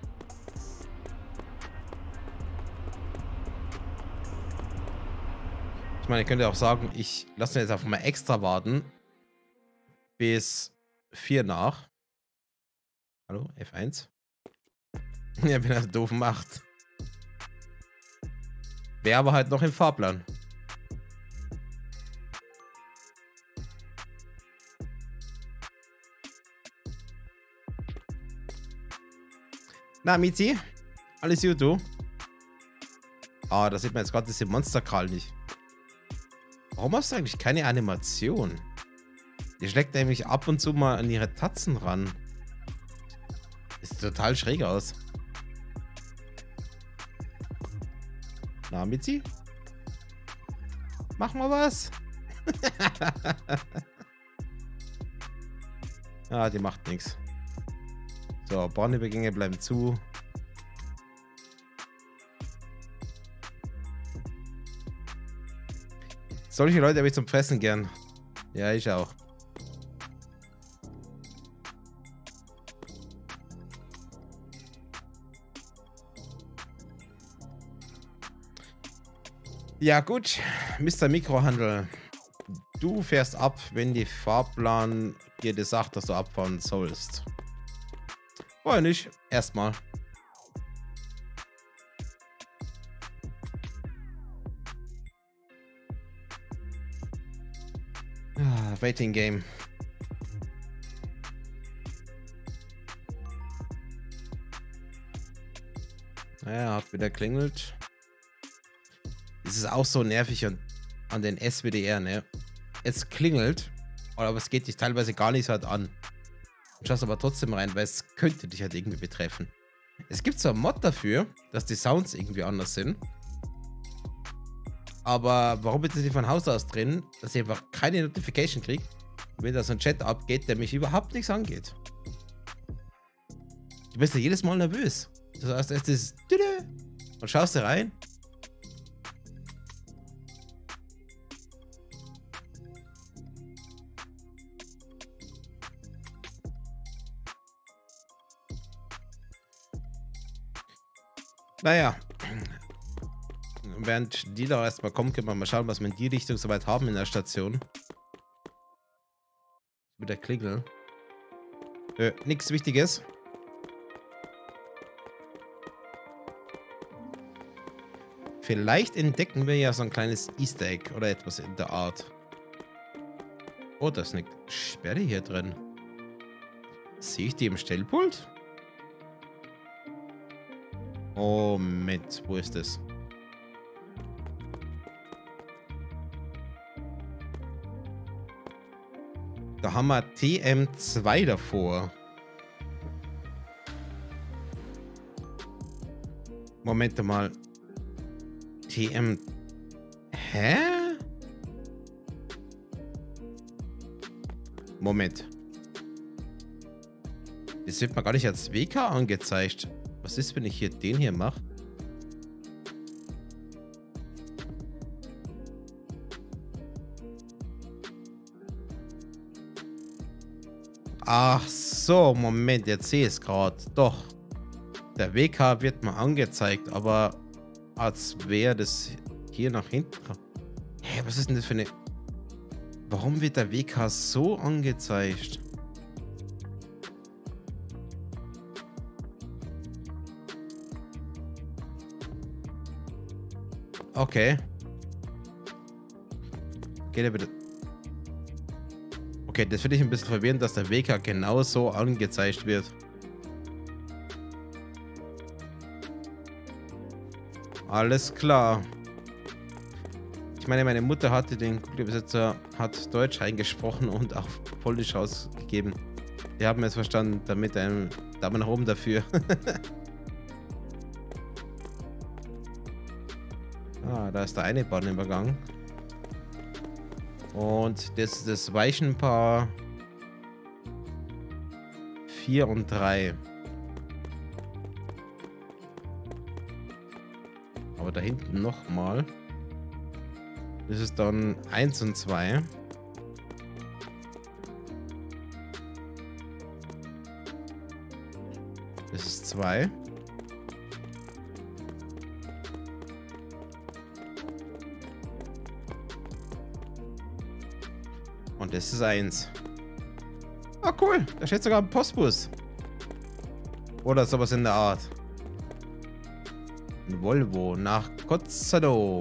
Ich meine, ich könnte auch sagen, ich lasse ihn jetzt einfach mal extra warten. Bis 4 nach. Hallo, F1. Ja, wenn er das doof macht. Wäre aber halt noch im Fahrplan. Na, Mizi? Alles gut, du? Ah, da sieht man jetzt gerade diese Monsterkrall nicht. Warum hast du eigentlich keine Animation? Die schlägt nämlich ab und zu mal an ihre Tatzen ran. Sieht total schräg aus. Na, Mizi? Mach mal was. Ah, die macht nichts. So, Bahnübergänge bleiben zu. Solche Leute habe ich zum Fressen gern. Ja, ich auch. Ja gut, Mr. Mikrohandel. Du fährst ab, wenn die Fahrplan dir das sagt, dass du abfahren sollst. Vorher nicht. Erstmal. Waiting Game. Naja, hat wieder klingelt. Es ist auch so nervig an den SWDR, ne? Es klingelt, aber es geht dich teilweise gar nicht halt an. Du schaust aber trotzdem rein, weil es könnte dich halt irgendwie betreffen. Es gibt zwar einen Mod dafür, dass die Sounds irgendwie anders sind. Aber warum ist das nicht von Haus aus drin, dass ich einfach keine Notification kriege, wenn da so ein Chat abgeht, der mich überhaupt nichts angeht? Du bist ja jedes Mal nervös. Das heißt, es ist und schaust du rein. Naja. Während die da erstmal kommen, können wir mal schauen, was wir in die Richtung soweit haben in der Station. Mit der Klingel. Nichts Wichtiges. Vielleicht entdecken wir ja so ein kleines Easter Egg oder etwas in der Art. Oh, da ist eine Sperre hier drin. Sehe ich die im Stellpult? Oh, Moment, wo ist das? Da haben wir TM2 davor. Moment mal. TM... Hä? Moment. Das wird mir gar nicht als WK angezeigt. Was ist, wenn ich hier den hier mache? Ach so, Moment, jetzt sehe ich es gerade. Doch. Der WK wird mal angezeigt, aber als wäre das hier nach hinten. Hä, was ist denn das für eine... Warum wird der WK so angezeigt? Okay. Geht er bitte... Okay, das finde ich ein bisschen verwirrend, dass der WK genauso angezeigt wird. Alles klar. Ich meine, meine Mutter hatte den Google-Übersetzer, hat Deutsch eingesprochen und auf Polnisch ausgegeben. Wir haben es verstanden, damit ein Daumen nach oben dafür. Ah, da ist der eine Bahnübergang. Und das ist das Weichenpaar 4 und 3. Aber da hinten nochmal. Das ist dann 1 und 2. Das ist 2. Und das ist 1. Ah, cool. Da steht sogar ein Postbus. Oder sowas in der Art. Ein Volvo nach Kotzado.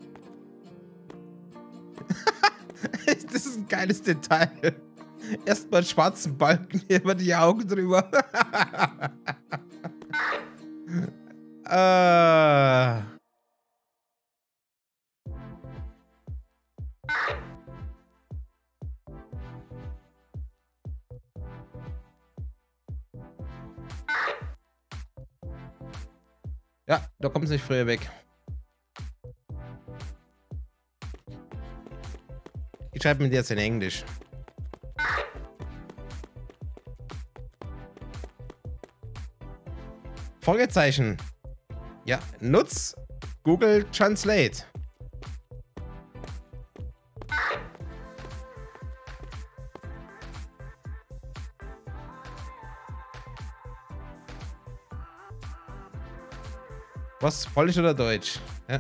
Das ist ein geiles Detail. Erstmal einen schwarzen Balken über die Augen drüber. Ja, da kommt es nicht früher weg. Ich schreibe mir die jetzt in Englisch. Folgezeichen. Ja, nutz Google Translate. Was? Polnisch oder Deutsch? Ja.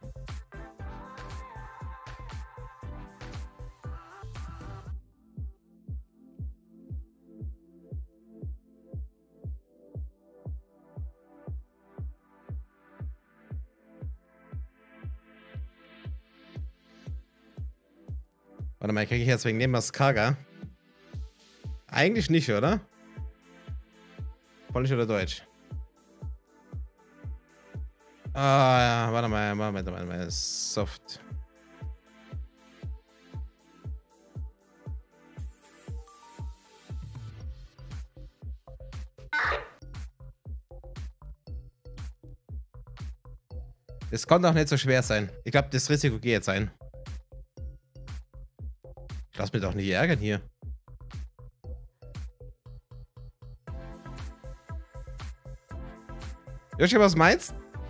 Warte mal, kriege ich jetzt wegen dem Mascara? Eigentlich nicht, oder? Polnisch oder Deutsch? Ah, ja, warte mal. Soft. Das kann doch nicht so schwer sein. Ich glaube, das Risiko geht jetzt ein. Ich lass mich doch nicht ärgern hier. Joshi, was meinst?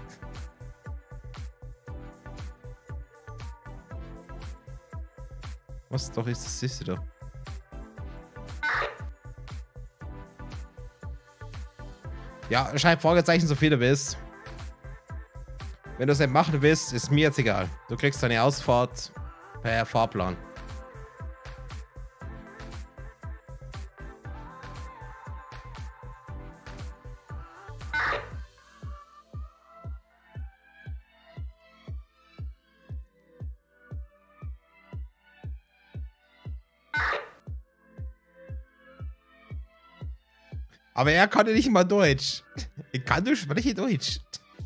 Was doch ist das? Siehst du doch. Ja, schreib Fragezeichen, so viel du willst. Wenn du es nicht machen willst, ist mir jetzt egal. Du kriegst deine Ausfahrt per Fahrplan. Aber er kann ja nicht mal Deutsch. Ich kann nur sprechen Deutsch.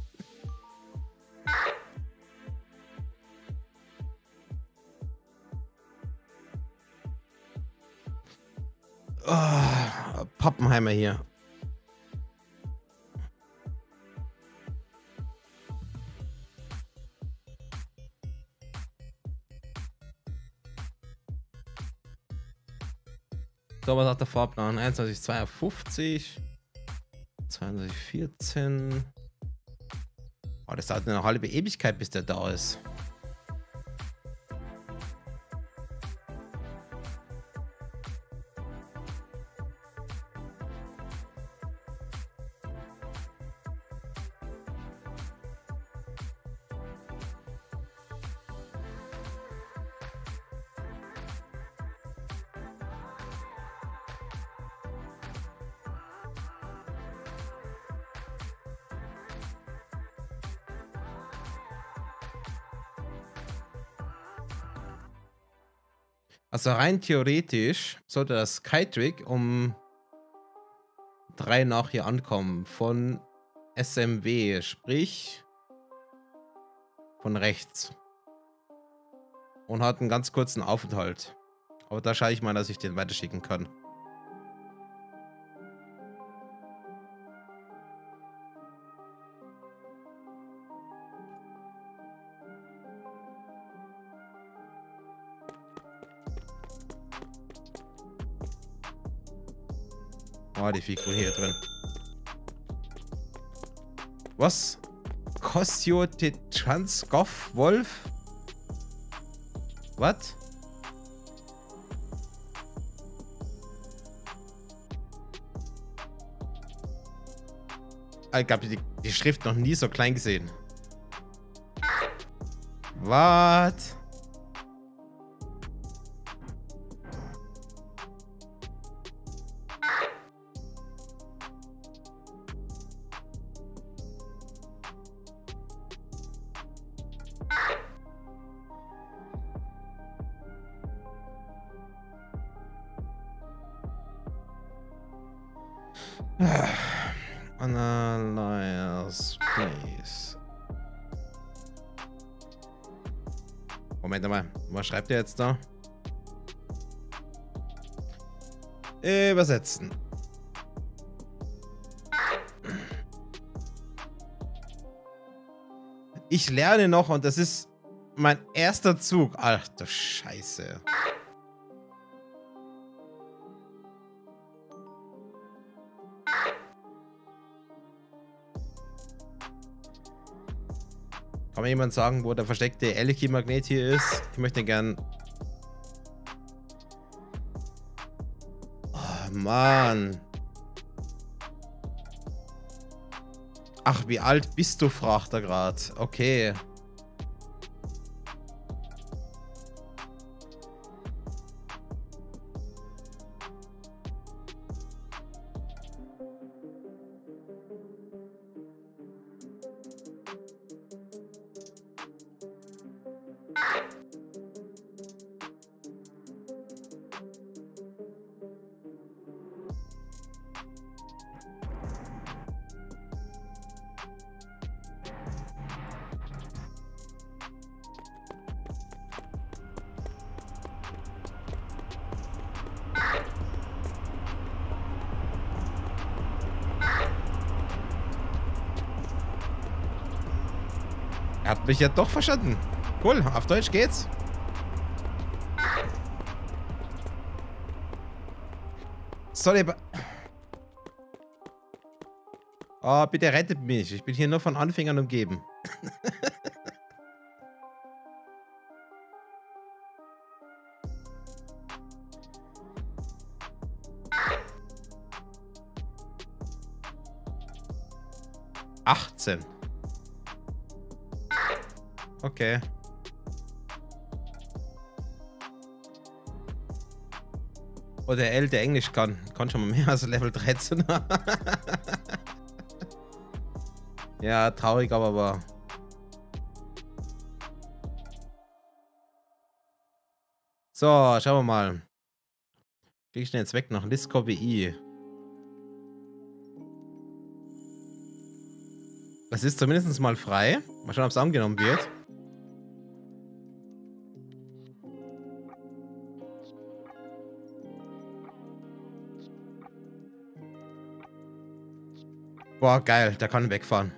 Oh, Pappenheimer hier. So, was hat der Fahrplan? 21,52. 22,14. Oh, das dauert eine halbe Ewigkeit, bis der da ist. Also rein theoretisch sollte das Kite-Rig um 3 nach hier ankommen. Von SMW, sprich von rechts. und hat einen ganz kurzen Aufenthalt. Aber da schaue ich mal, dass ich den weiterschicken kann. Oh, die Figur hier drin. Was? Kostio Tetranskov Wolf? Was? Ich habe die Schrift noch nie so klein gesehen. Was? Analyze, please. Moment mal, was schreibt er jetzt da? Übersetzen. Ich lerne noch und das ist mein erster Zug. Ach du Scheiße. Kann mir jemand sagen, wo der versteckte Elektromagnet hier ist? Ich möchte gern... Oh, Mann. Ach, wie alt bist du, fragt er gerade. Okay. Er hat mich ja doch verstanden. Cool, auf Deutsch geht's. Sorry, aber... Oh, bitte rettet mich. Ich bin hier nur von Anfängern umgeben. Okay. Oh, der L, der Englisch kann. Kann schon mal mehr als Level 13. Ja, traurig, aber wahr. So, schauen wir mal. Krieg ich den jetzt weg nach Lisco BI? Das ist zumindest mal frei. Mal schauen, ob es angenommen wird. Boah, geil. Der kann wegfahren.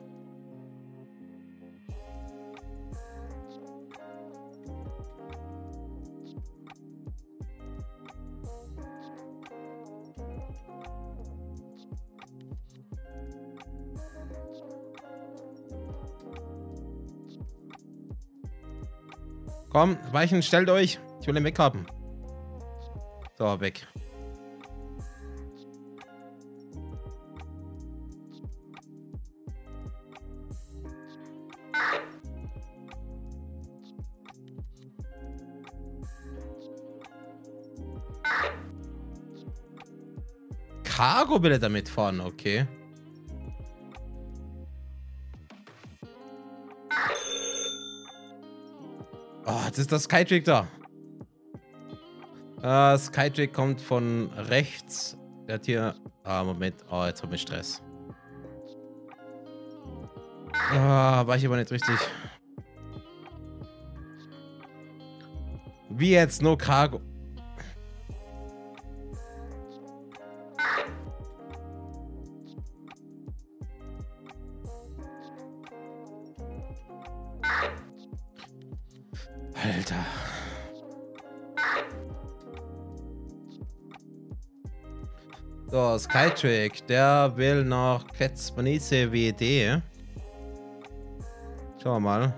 Komm, Weichen, stellt euch. Ich will ihn weghaben. So, weg. Cargo will er damit fahren, okay. Oh, jetzt ist das Skytrick da. Skytrick kommt von rechts. Der hat hier... Ah, Moment. Oh, jetzt habe ich Stress. War ich aber nicht richtig. Wie jetzt? No Cargo. Alter. So, Skytrack, der will noch Quetzmanice WD. Schauen wir mal.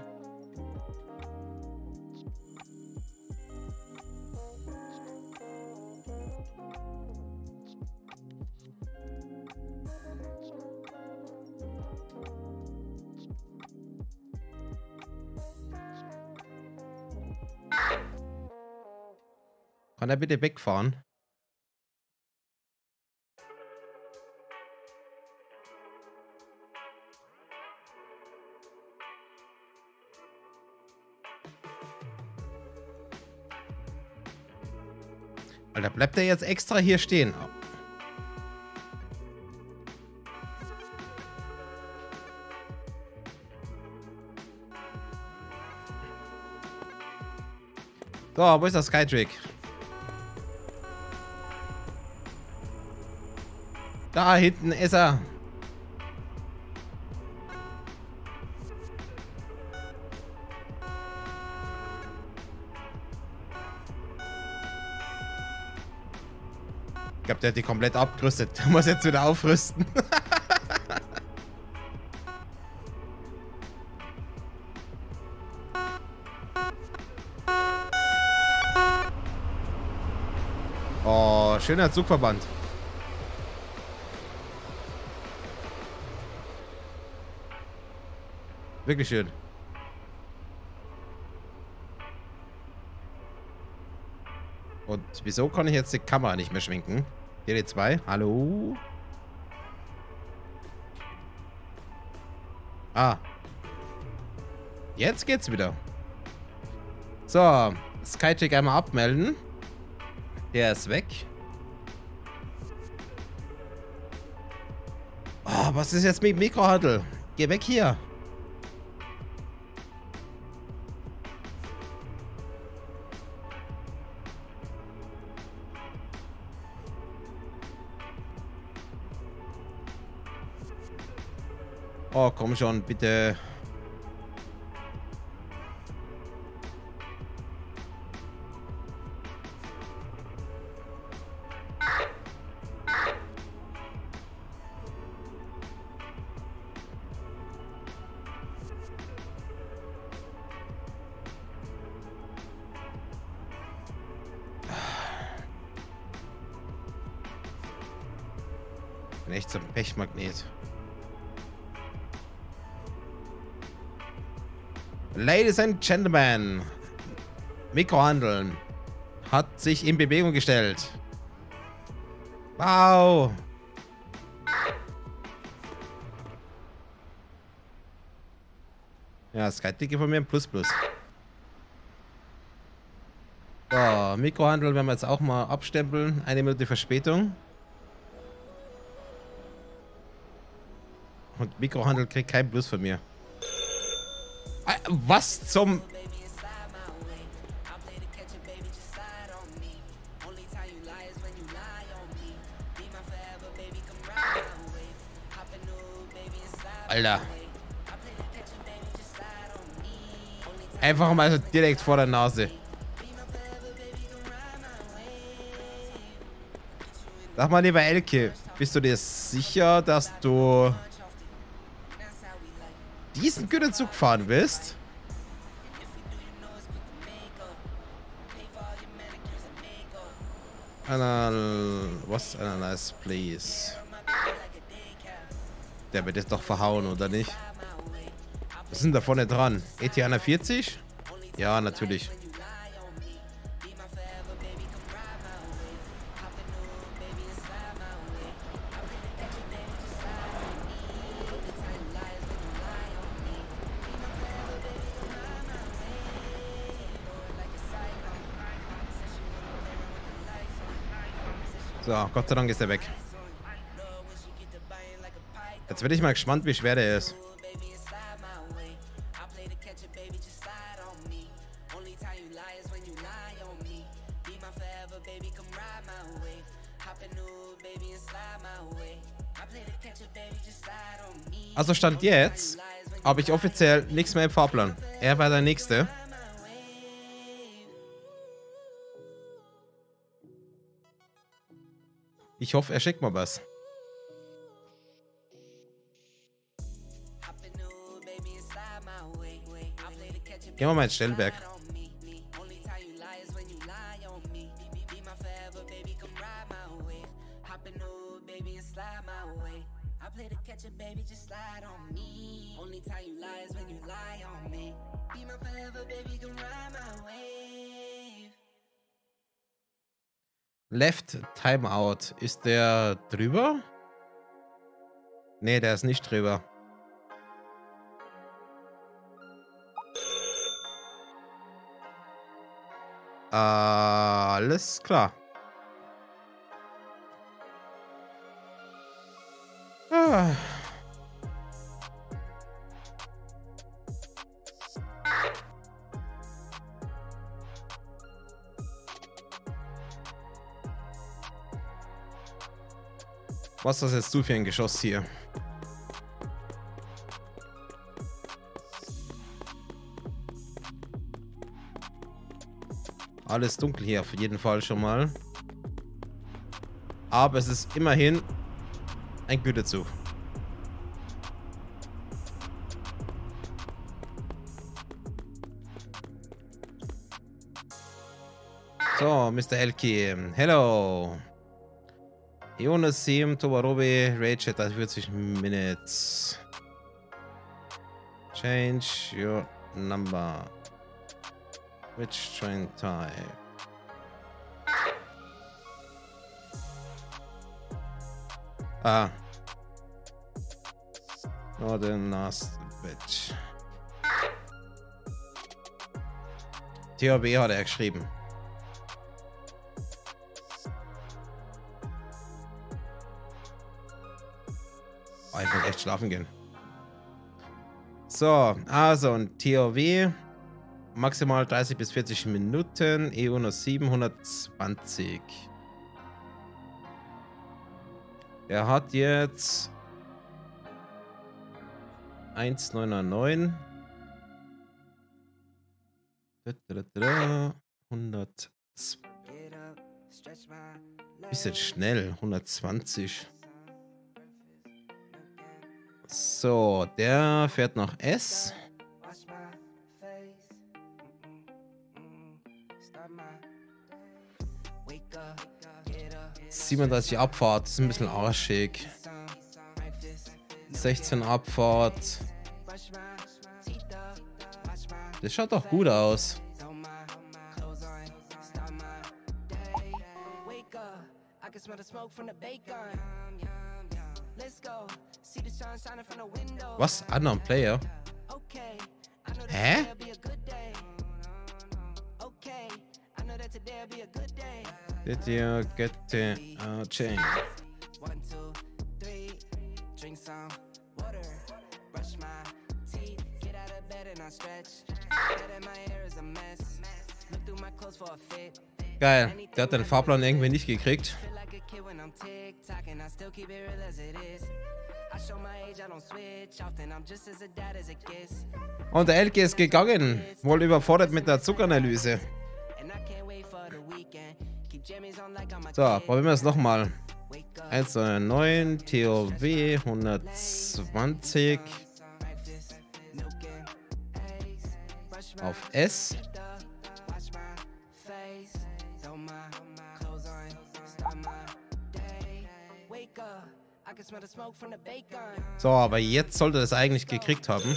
Kann er bitte wegfahren? Alter, bleibt er jetzt extra hier stehen? So, wo ist der Skytrack? Da hinten ist er. Ich glaube, der hat die komplett abgerüstet. Der muss jetzt wieder aufrüsten. Oh, schöner Zugverband. Wirklich schön. Und wieso kann ich jetzt die Kamera nicht mehr schwenken? GD2, hallo? Ah. Jetzt geht's wieder. So, Skytrack einmal abmelden. Der ist weg. Oh, was ist jetzt mit Mikrohandel? Geh weg hier. Oh, komm schon, bitte. Bin echt so ein Pechmagnet. Ladies and Gentlemen, Mikrohandeln hat sich in Bewegung gestellt. Wow. Ja, Skytrack von mir ein Plus. So, Mikrohandel werden wir jetzt auch mal abstempeln. 1 Minute Verspätung. Und Mikrohandel kriegt kein Plus von mir. Was zum... Alter. Einfach mal so direkt vor der Nase. Sag mal, lieber Elke, bist du dir sicher, dass du diesen Güterzug fahren willst? Was? Analyze, please. Der wird jetzt doch verhauen, oder nicht? Was sind da vorne dran? ET140? Ja, natürlich. So, Gott sei Dank ist er weg. Jetzt bin ich mal gespannt, wie schwer der ist. Also Stand jetzt habe ich offiziell nichts mehr im Fahrplan. Er war der Nächste. Ich hoffe, er schickt mal was. Gehen wir mal ins Stellberg. Left Timeout. Ist der drüber? Nee, der ist nicht drüber. Alles klar. Was ist das jetzt du für ein Geschoss hier? Alles dunkel hier auf jeden Fall schon mal. Aber es ist immerhin ein Güterzug. So, Mr. Elki. Hello. Jonas 7, Tobarobi, Rage at 40 Minutes. Change your number. Which train type? Ah. Oh, the last bitch. THB hat er geschrieben. Oh, ich will echt schlafen gehen. So, also ein THW. Maximal 30 bis 40 Minuten. EU nur 720. Er hat jetzt 1,999. 100. Bisschen schnell. 120. So, der fährt nach S. ...37 Abfahrt, ist ein bisschen arschig. 16 Abfahrt. Das schaut doch gut aus. Was? Unknown Player? Hä? Did you get the chain? Geil, der hat den Fahrplan irgendwie nicht gekriegt. Und der LG ist gegangen, wohl überfordert mit der Zuganalyse. So, probieren wir es nochmal. 1,9, TOW 120 auf S. So, aber jetzt sollte es eigentlich gekriegt haben.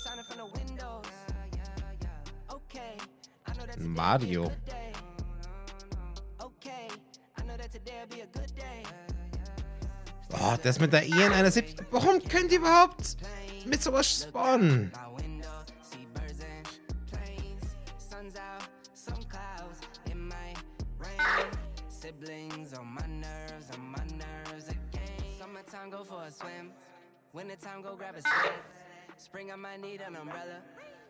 Mario. Oh, das mit der EN71. Warum könnt ihr überhaupt mit sowas spawnen?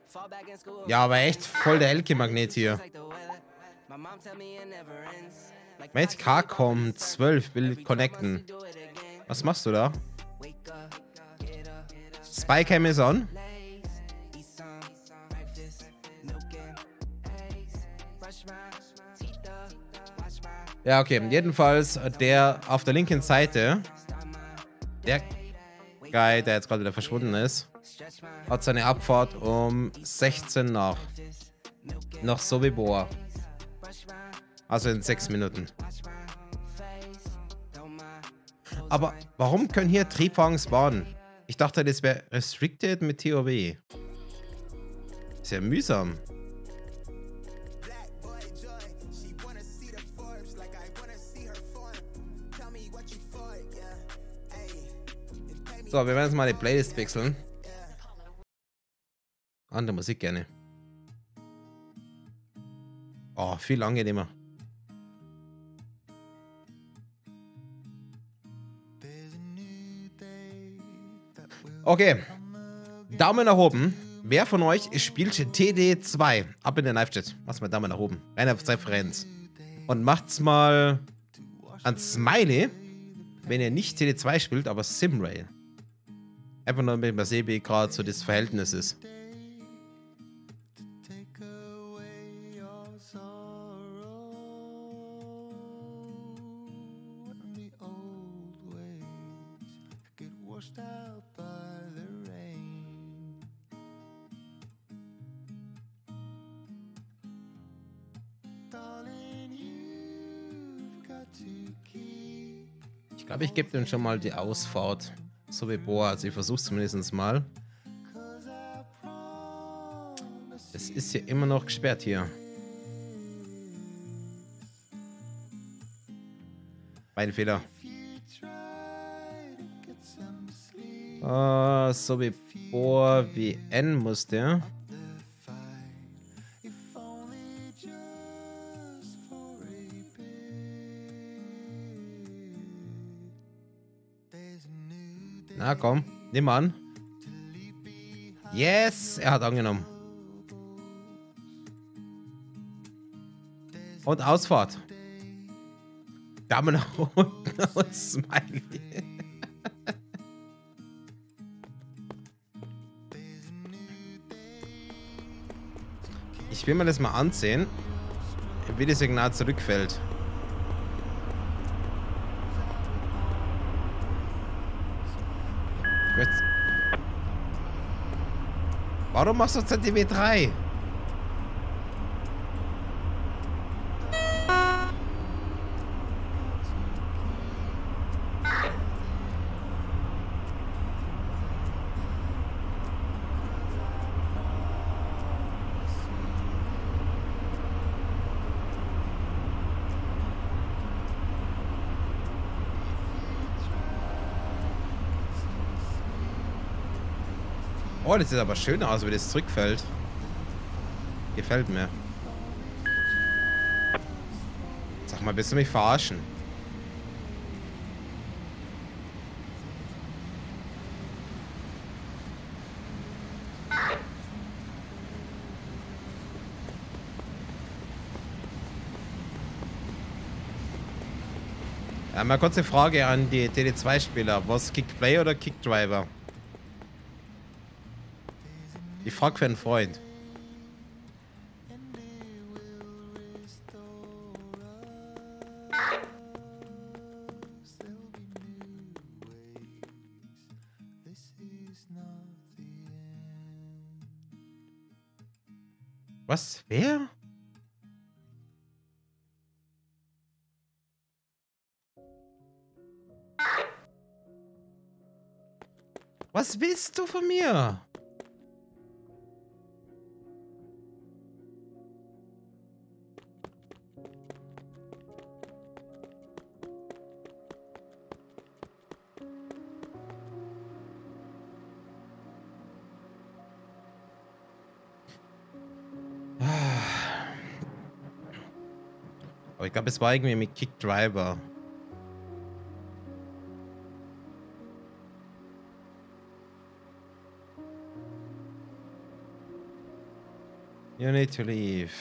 Ja, aber echt voll der Elke-Magnet hier. Mate K kommt 12, will connecten. Was machst du da? Spycam ist on. Ja, okay. Jedenfalls, der auf der linken Seite, der Guy, der jetzt gerade wieder verschwunden ist, hat seine Abfahrt um 16 nach. Nach Sobibor. Also in 6 Minuten. Aber warum können hier Triebwagen spawnen? Ich dachte, das wäre restricted mit TOW. Ist ja mühsam. So, wir werden jetzt mal die Playlist wechseln. Andere Musik gerne. Oh, viel angenehmer. Okay. Daumen nach oben. Wer von euch spielt TD2? Ab in den Live-Chat. Macht's mal Daumen nach oben. Rein auf Präferenz. Und macht's mal ein Smiley, wenn ihr nicht TD2 spielt, aber Simrail. Einfach nur, damit man sieht, wie gerade so das Verhältnis ist. Ich glaube, ich gebe dem schon mal die Ausfahrt. So wie Boa, also ich versuche es zumindest mal. Es ist ja immer noch gesperrt hier. Beide Fehler. So wie Boa wie N musste. Na komm, nimm an. Yes, er hat angenommen. Und Ausfahrt. Daumen nach unten und Smiley. Ich will mir das mal ansehen, wie das Signal zurückfällt. Warum machst du ZTW 3? Oh, das sieht aber schön aus, wie das zurückfällt. Gefällt mir. Sag mal, willst du mich verarschen? Ja, mal kurze Frage an die TD2-Spieler. Was Kickplay oder Kickdriver? Ich frag für einen Freund. Was? Wer? Was willst du von mir? Aber ich glaube, es war irgendwie mit Kickdriver. You need to leave.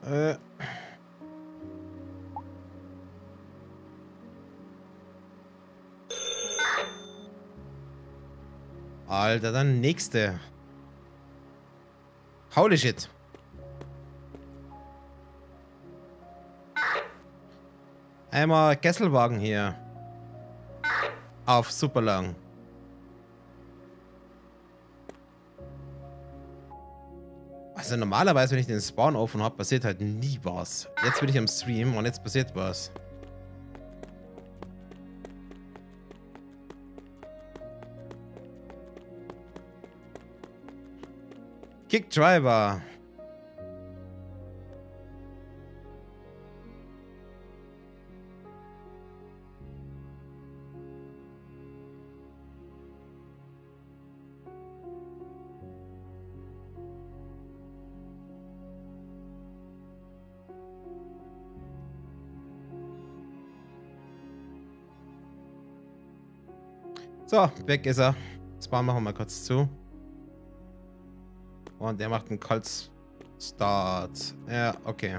Alter, dann nächste. Holy shit. Einmal Kesselwagen hier. Auf super lang. Also normalerweise, wenn ich den Spawn offen habe, passiert halt nie was. Jetzt bin ich am Stream und jetzt passiert was. Kick Driver. So, weg ist er. Spawn machen wir mal kurz zu. Und er macht einen Cold Start. Ja, okay.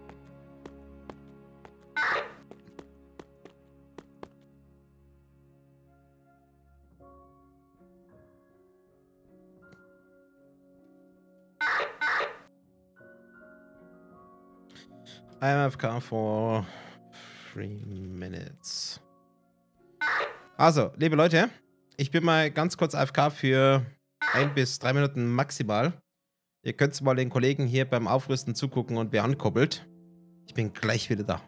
I'm AFK for 3 minutes. Also, liebe Leute, ich bin mal ganz kurz AFK für 1 bis 3 Minuten maximal. Ihr könnt mal den Kollegen hier beim Aufrüsten zugucken und wer ankoppelt. Ich bin gleich wieder da.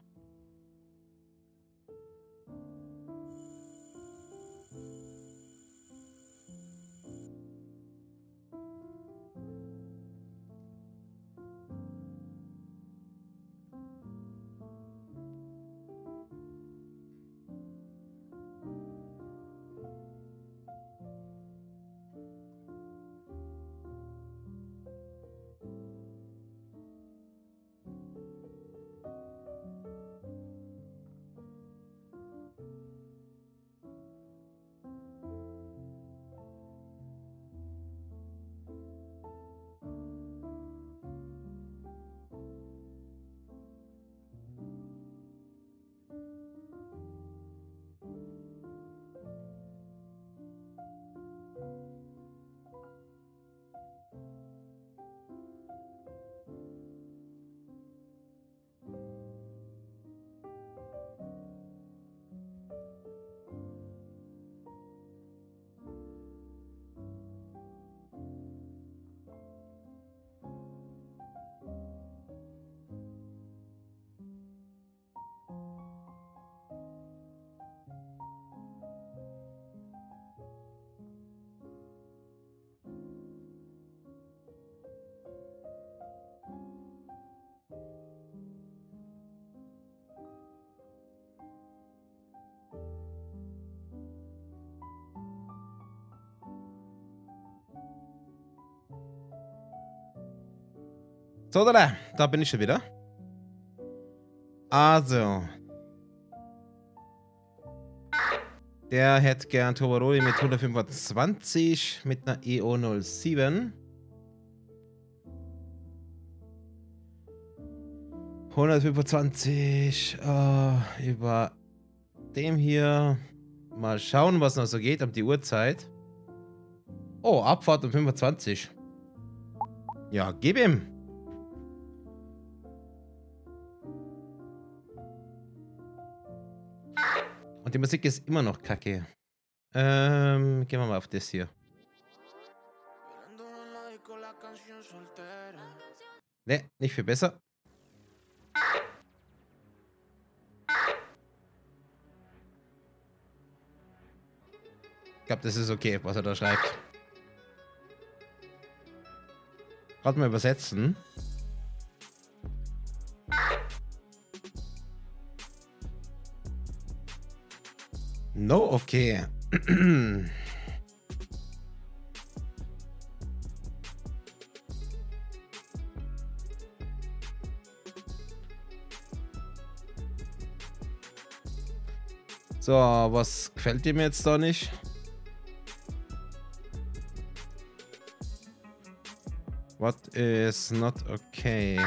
So, da bin ich schon wieder. Also. Der hätte gern Tobaroli mit 125 mit einer EO07. 125 über dem hier. Mal schauen, was noch so geht um die Uhrzeit. Oh, Abfahrt um 25. Ja, gib ihm. Und die Musik ist immer noch kacke. Gehen wir mal auf das hier. Ne, nicht viel besser. Ich glaube, das ist okay, was er da schreibt. Gerade mal übersetzen. No, okay. So, was gefällt ihm jetzt da nicht? What is not okay?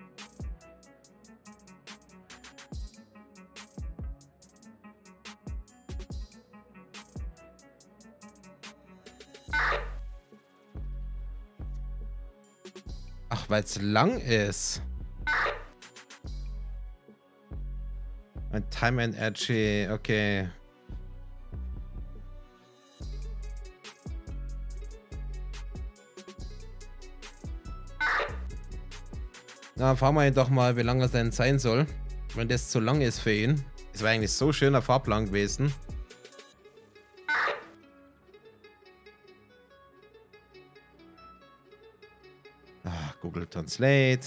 Ach, weil es lang ist. Ein Time and Edgy, okay. Na, fragen wir ihn doch mal, wie lange es denn sein soll. Wenn das zu lang ist für ihn. Es war eigentlich so schöner Fahrplan gewesen. Ah, Google Translate.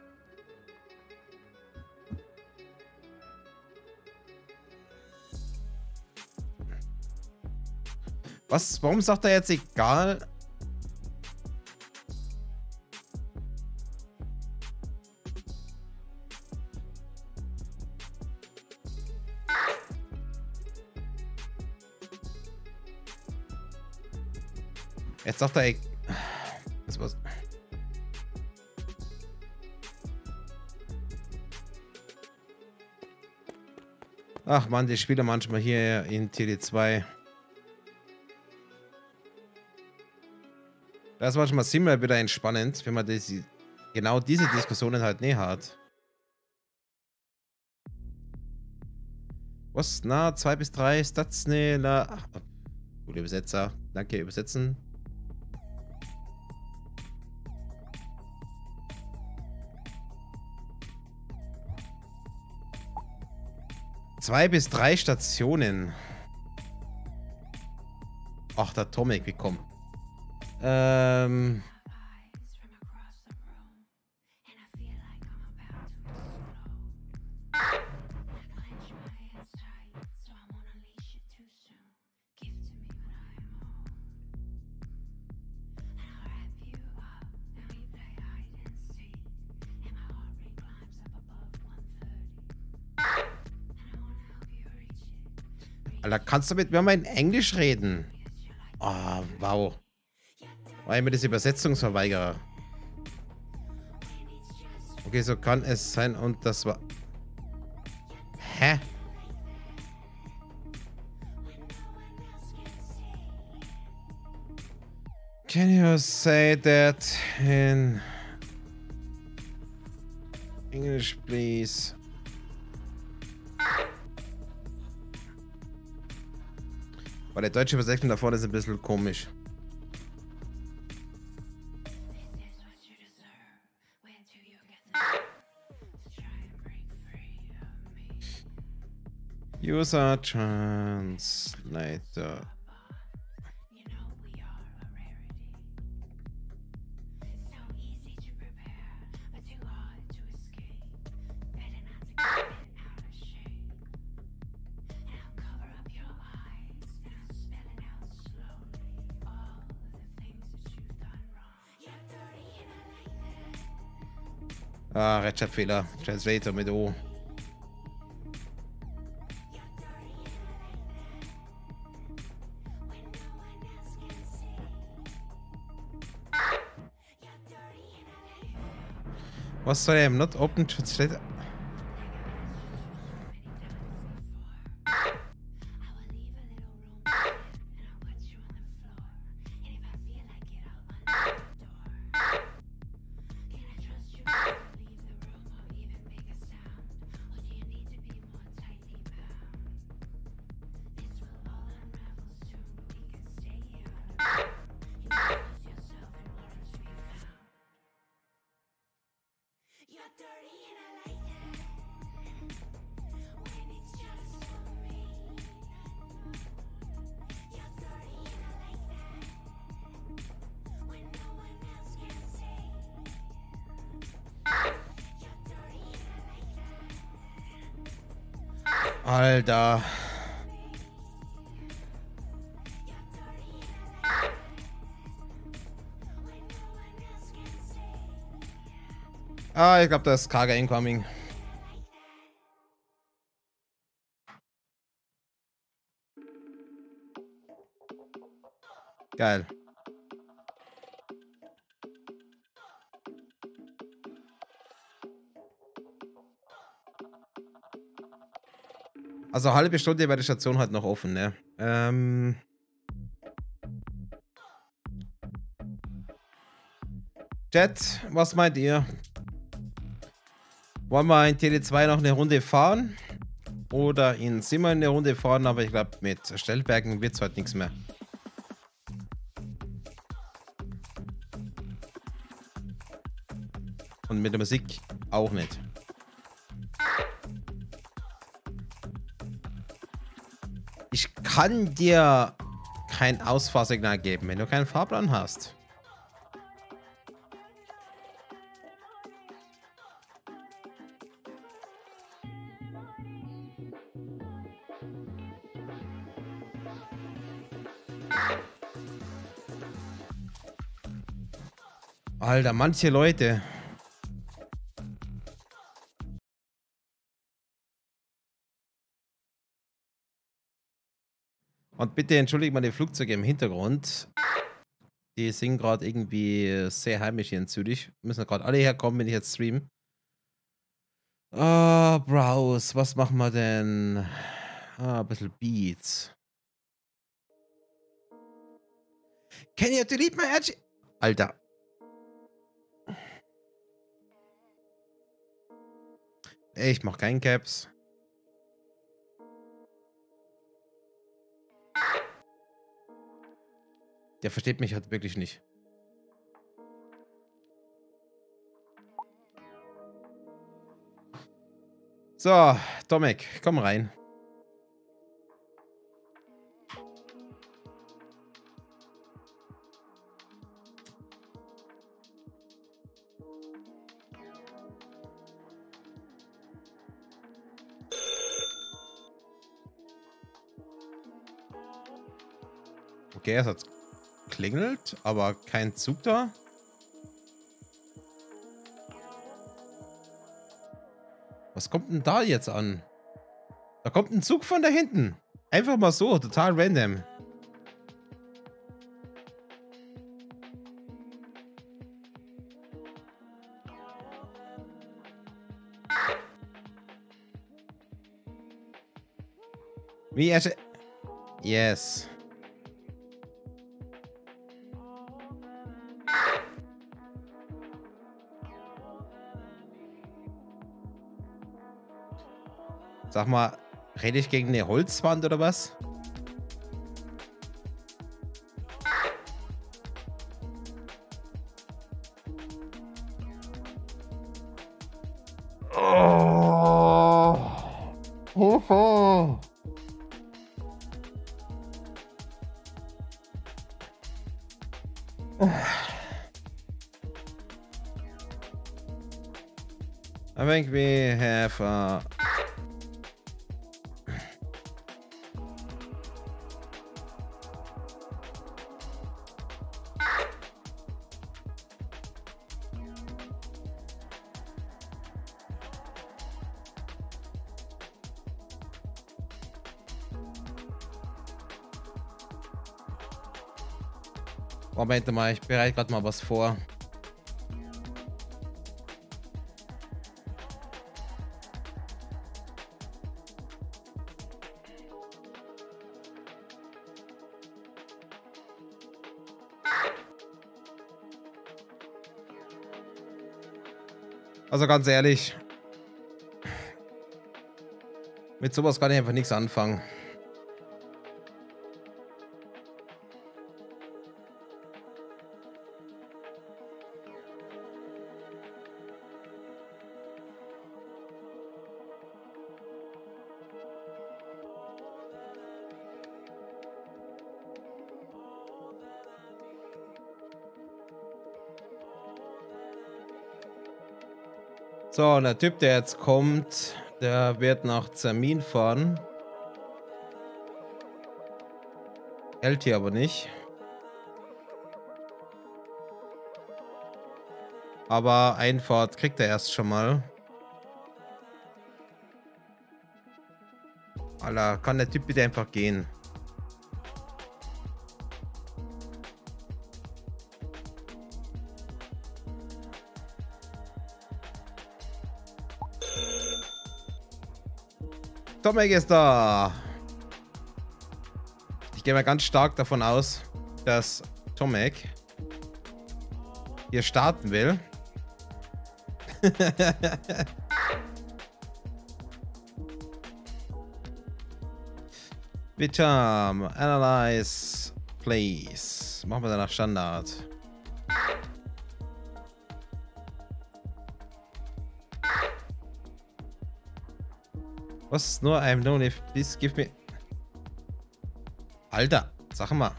Was? Warum sagt er jetzt egal? Jetzt sagt er... Das war's. Ach man, die Spieler manchmal hier in TD2. Das ist manchmal ziemlich wieder entspannend, wenn man genau diese Diskussionen halt nicht hat. Was? Na, 2 bis 3 Stats, ne, na. Gute Übersetzer. Danke, übersetzen. Zwei bis drei Stationen. Ach, der Tomek, wie komm. Alter, kannst du mit mir mal in Englisch reden? Oh, wow. War immer das Übersetzungsverweigerer. Okay, so kann es sein und das war... Hä? Can you say that in English, please? Weil der deutsche Übersetzung da vorne ist ein bisschen komisch. User Translator. Ah, Rechtschreibfehler. Translator mit O. Was soll er? Not open translator? Alter. Ah, ich glaube, da ist Kaga incoming. Geil. Also halbe Stunde wäre die Station halt noch offen, ne? Chat, was meint ihr? Wollen wir in TD2 noch eine Runde fahren? Oder in Simmer eine Runde fahren, aber ich glaube, mit Stellbergen wird es heute nichts mehr. Und mit der Musik auch nicht. Ich kann dir kein Ausfahrsignal geben, wenn du keinen Fahrplan hast. Alter, manche Leute. Und bitte entschuldigt mal die Flugzeuge im Hintergrund. Die sind gerade irgendwie sehr heimisch hier in Zürich. Müssen gerade alle herkommen, wenn ich jetzt stream. Ah, Browse, was machen wir denn? Ah, ein bisschen Beats. Can you delete my edge? Alter. Ich mach keinen Caps. Der versteht mich halt wirklich nicht. So, Tomek, komm rein. Okay, es hat klingelt, aber kein Zug da. Was kommt denn da jetzt an? Da kommt ein Zug von da hinten. Einfach mal so, total random. Wie er... Yes. Sag mal, rede ich gegen eine Holzwand oder was? Oh. Hilfe. I think we have Moment mal, ich bereite gerade mal was vor. Also ganz ehrlich, mit sowas kann ich einfach nichts anfangen. So, und der Typ, der jetzt kommt, der wird nach Zermin fahren. Hält hier aber nicht. Aber Einfahrt kriegt er erst schon mal. Alter, kann der Typ bitte einfach gehen? Tomek ist da. Ich gehe mal ganz stark davon aus, dass Tomek hier starten will. Vitam, analyze, please. Machen wir danach Standard. Was? Nur I'm no if please give me. Alter, sag mal.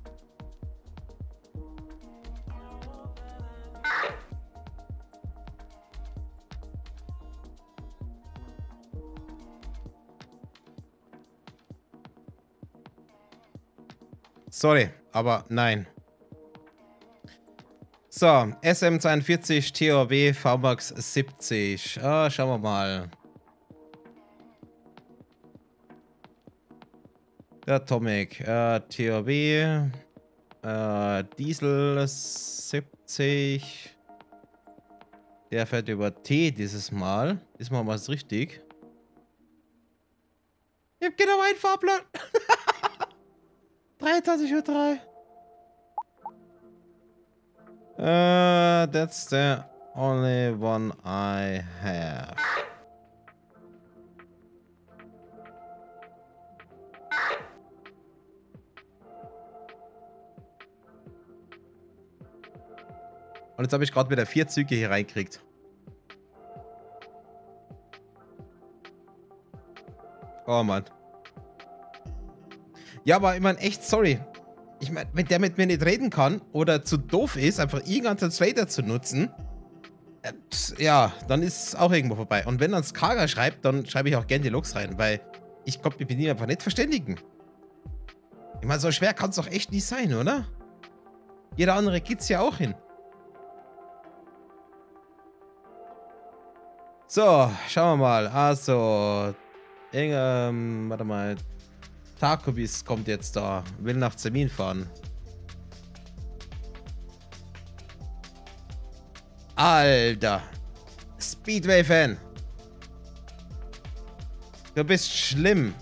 Sorry, aber nein. So, SM42, TOB, VMAX 70. Schauen wir mal. Der Tomek, TOB, Diesel 70. Der fährt über T dieses Mal. Diesmal war es richtig. Ich hab genau einen Fahrplan. 23:03 Uhr. That's the only one I have. Und jetzt habe ich gerade wieder 4 Züge hier reingekriegt. Oh Mann. Ja, aber ich meine, echt sorry. Ich meine, wenn der mit mir nicht reden kann oder zu doof ist, einfach irgendeinen Translator zu nutzen, ja, dann ist es auch irgendwo vorbei. Und wenn dann Skaga schreibt, dann schreibe ich auch gerne die Logs rein, weil ich glaube, ich bin ihn einfach nicht verständigen. Ich meine, so schwer kann es doch echt nicht sein, oder? Jeder andere geht's ja auch hin. So, schauen wir mal. Also, warte mal. Takobis kommt jetzt da. Will nach Zemin fahren. Alter. Speedway-Fan. Du bist schlimm.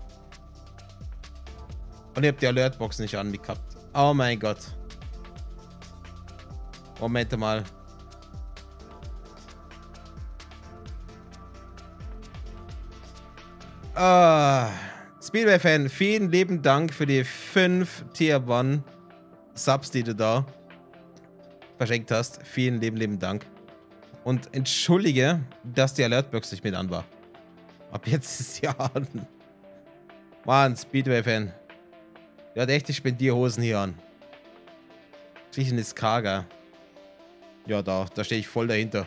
Und ihr habt die Alertbox nicht angehabt. Oh mein Gott. Moment mal. Speedway-Fan, vielen lieben Dank für die 5 Tier 1 Subs, die du da verschenkt hast. Vielen lieben Dank. Und entschuldige, dass die Alertbox nicht mit an war. Ab jetzt ist sie an. Mann, Speedway-Fan. Der hat echt die Spendierhosen hier an. Sicher ist Kaga. Ja, da stehe ich voll dahinter.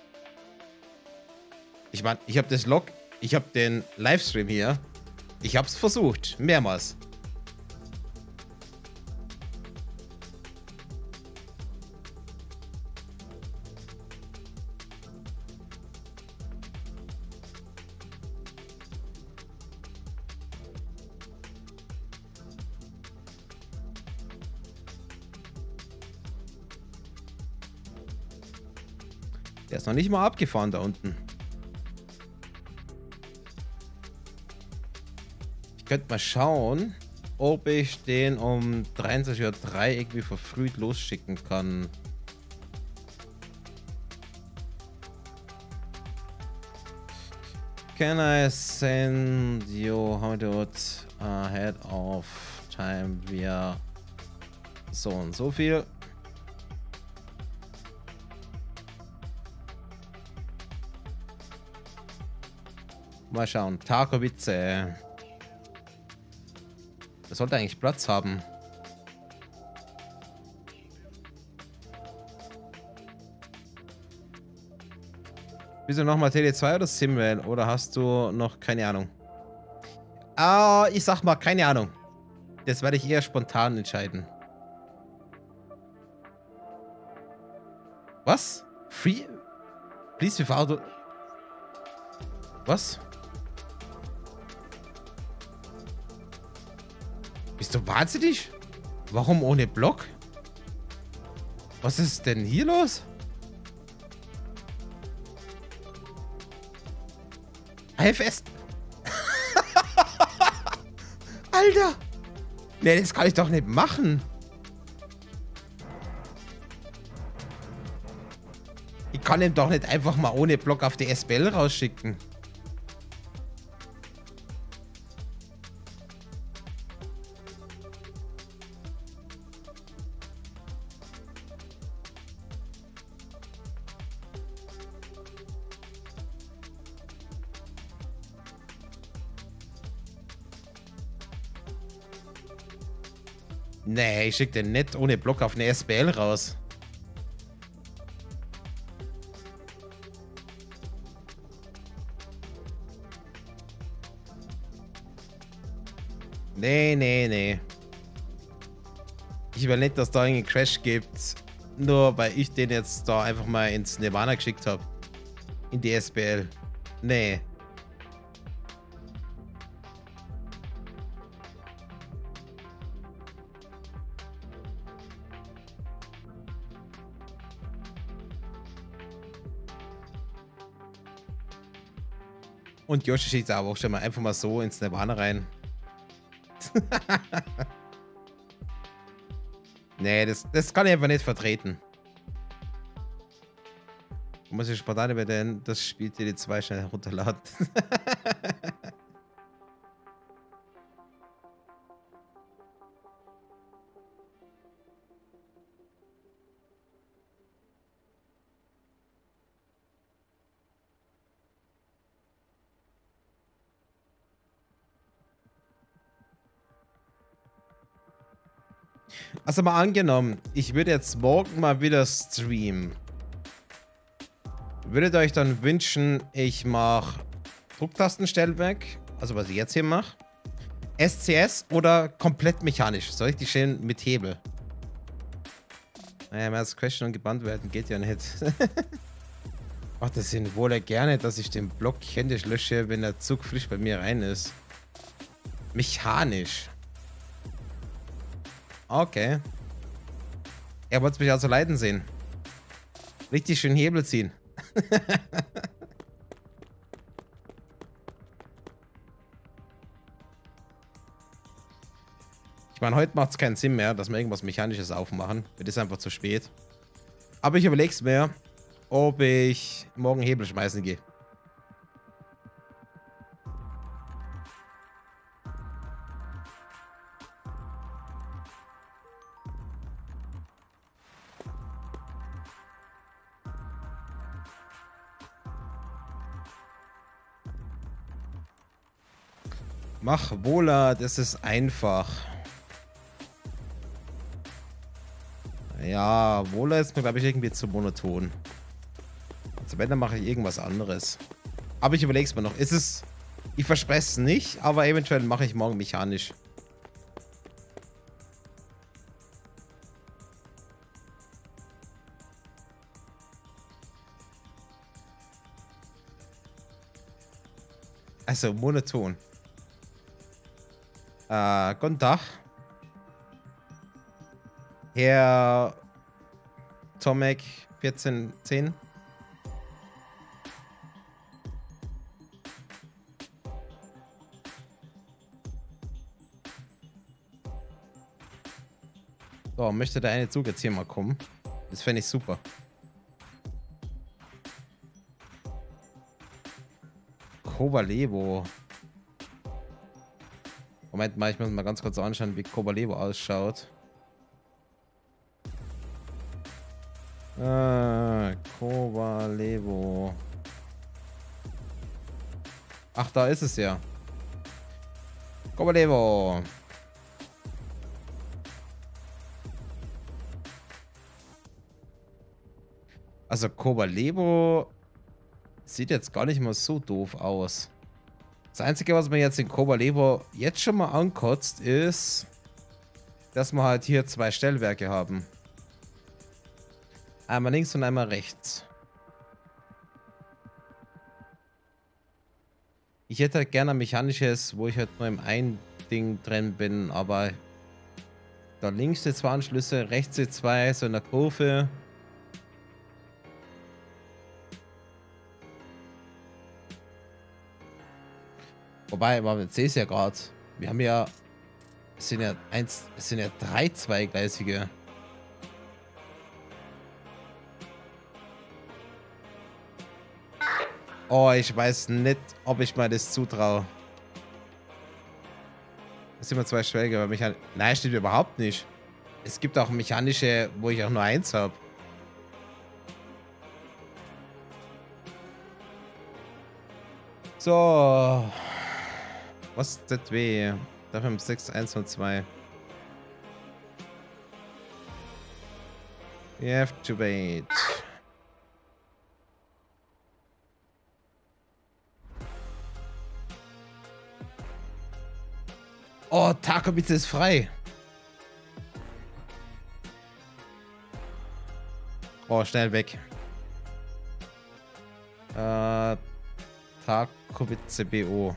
Ich meine, ich habe das Log, ich habe den Livestream hier. Ich habe es versucht, mehrmals. Der ist noch nicht mal abgefahren da unten. Ich könnte mal schauen, ob ich den um 23:03 Uhr irgendwie verfrüht losschicken kann. Can I send you how to ahead of time via so und so viel? Mal schauen. Takowice. Das sollte eigentlich Platz haben. Bist du nochmal Tele2 oder Simrail? Oder hast du noch keine Ahnung? Ich sag mal, keine Ahnung. Das werde ich eher spontan entscheiden. Was? Free? Please without... Was? Bist du wahnsinnig? Warum ohne Block? Was ist denn hier los? IFS. Alter! Nee, das kann ich doch nicht machen. Ich kann ihn doch nicht einfach mal ohne Block auf die SBL rausschicken. Nee, ich schicke den nicht ohne Block auf eine SBL raus. Nee, nee, nee. Ich will nicht, dass da einen Crash gibt. Nur weil ich den jetzt da einfach mal ins Nirvana geschickt habe. In die SBL. Nee. Und Yoshi schickt aber auch schon mal einfach mal so ins Nirvana rein. Nee, das kann ich einfach nicht vertreten. Muss ich spontan über das Spiel die 2 schnell herunterladen. Also mal angenommen, ich würde jetzt morgen mal wieder streamen. Würdet ihr euch dann wünschen, ich mache Drucktastenstellwerk, also was ich jetzt hier mache, SCS oder komplett mechanisch, so richtig schön mit Hebel? Naja, mehr als Question und gebannt werden geht ja nicht. Ach, das sind wohl gerne, dass ich den Block händisch lösche, wenn der Zug frisch bei mir rein ist. Mechanisch. Okay. Er wollte mich also leiden sehen. Richtig schön Hebel ziehen. Ich meine, heute macht es keinen Sinn mehr, dass wir irgendwas Mechanisches aufmachen. Das ist einfach zu spät. Aber ich überlege es mir, ob ich morgen Hebel schmeißen gehe. Mach Wohler, das ist einfach. Ja, Wohler ist mir, glaube ich, irgendwie zu monoton. Also wenn, dann mache ich irgendwas anderes. Aber ich überlege es mir noch. Ist es... Ich verspreche es nicht, aber eventuell mache ich morgen mechanisch. Also monoton. Guten Tag. Herr Tomek 1410. So, möchte der eine Zug jetzt hier mal kommen? Das fände ich super. Kovalevo. Moment mal, ich muss mal ganz kurz anschauen, wie Kovalevo ausschaut. Kovalevo. Ach, da ist es ja. Kovalevo. Also Kovalevo sieht jetzt gar nicht mal so doof aus. Das Einzige, was man jetzt in Kovalevo jetzt schon mal ankotzt, ist, dass wir halt hier 2 Stellwerke haben. Einmal links und einmal rechts. Ich hätte halt gerne ein mechanisches, wo ich halt nur im einen Ding drin bin, aber da links die 2 Anschlüsse, rechts die 2, so in der Kurve. Wobei, aber jetzt sehe ich es ja gerade. Wir haben ja Es sind ja 3 zweigleisige. Oh, ich weiß nicht, ob ich mir das zutraue. Das sind immer 2 Schläge, aber nein, stimmt überhaupt nicht. Es gibt auch mechanische, wo ich auch nur 1 habe. So. Was ist das W? Dafür haben 6, 1 und 2. You have to wait. Oh, Takobitze ist frei. Oh, schnell weg. Takobitze BO.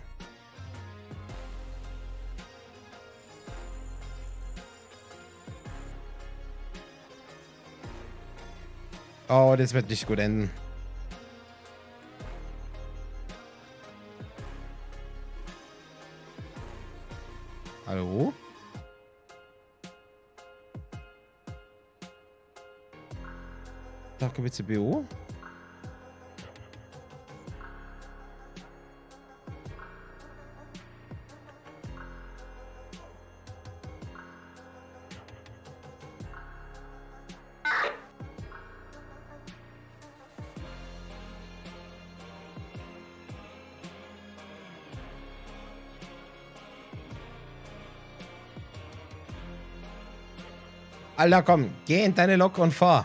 Oh, das wird nicht gut enden. Hallo? Takobitze BO? Alter, komm, geh in deine Lok und fahr.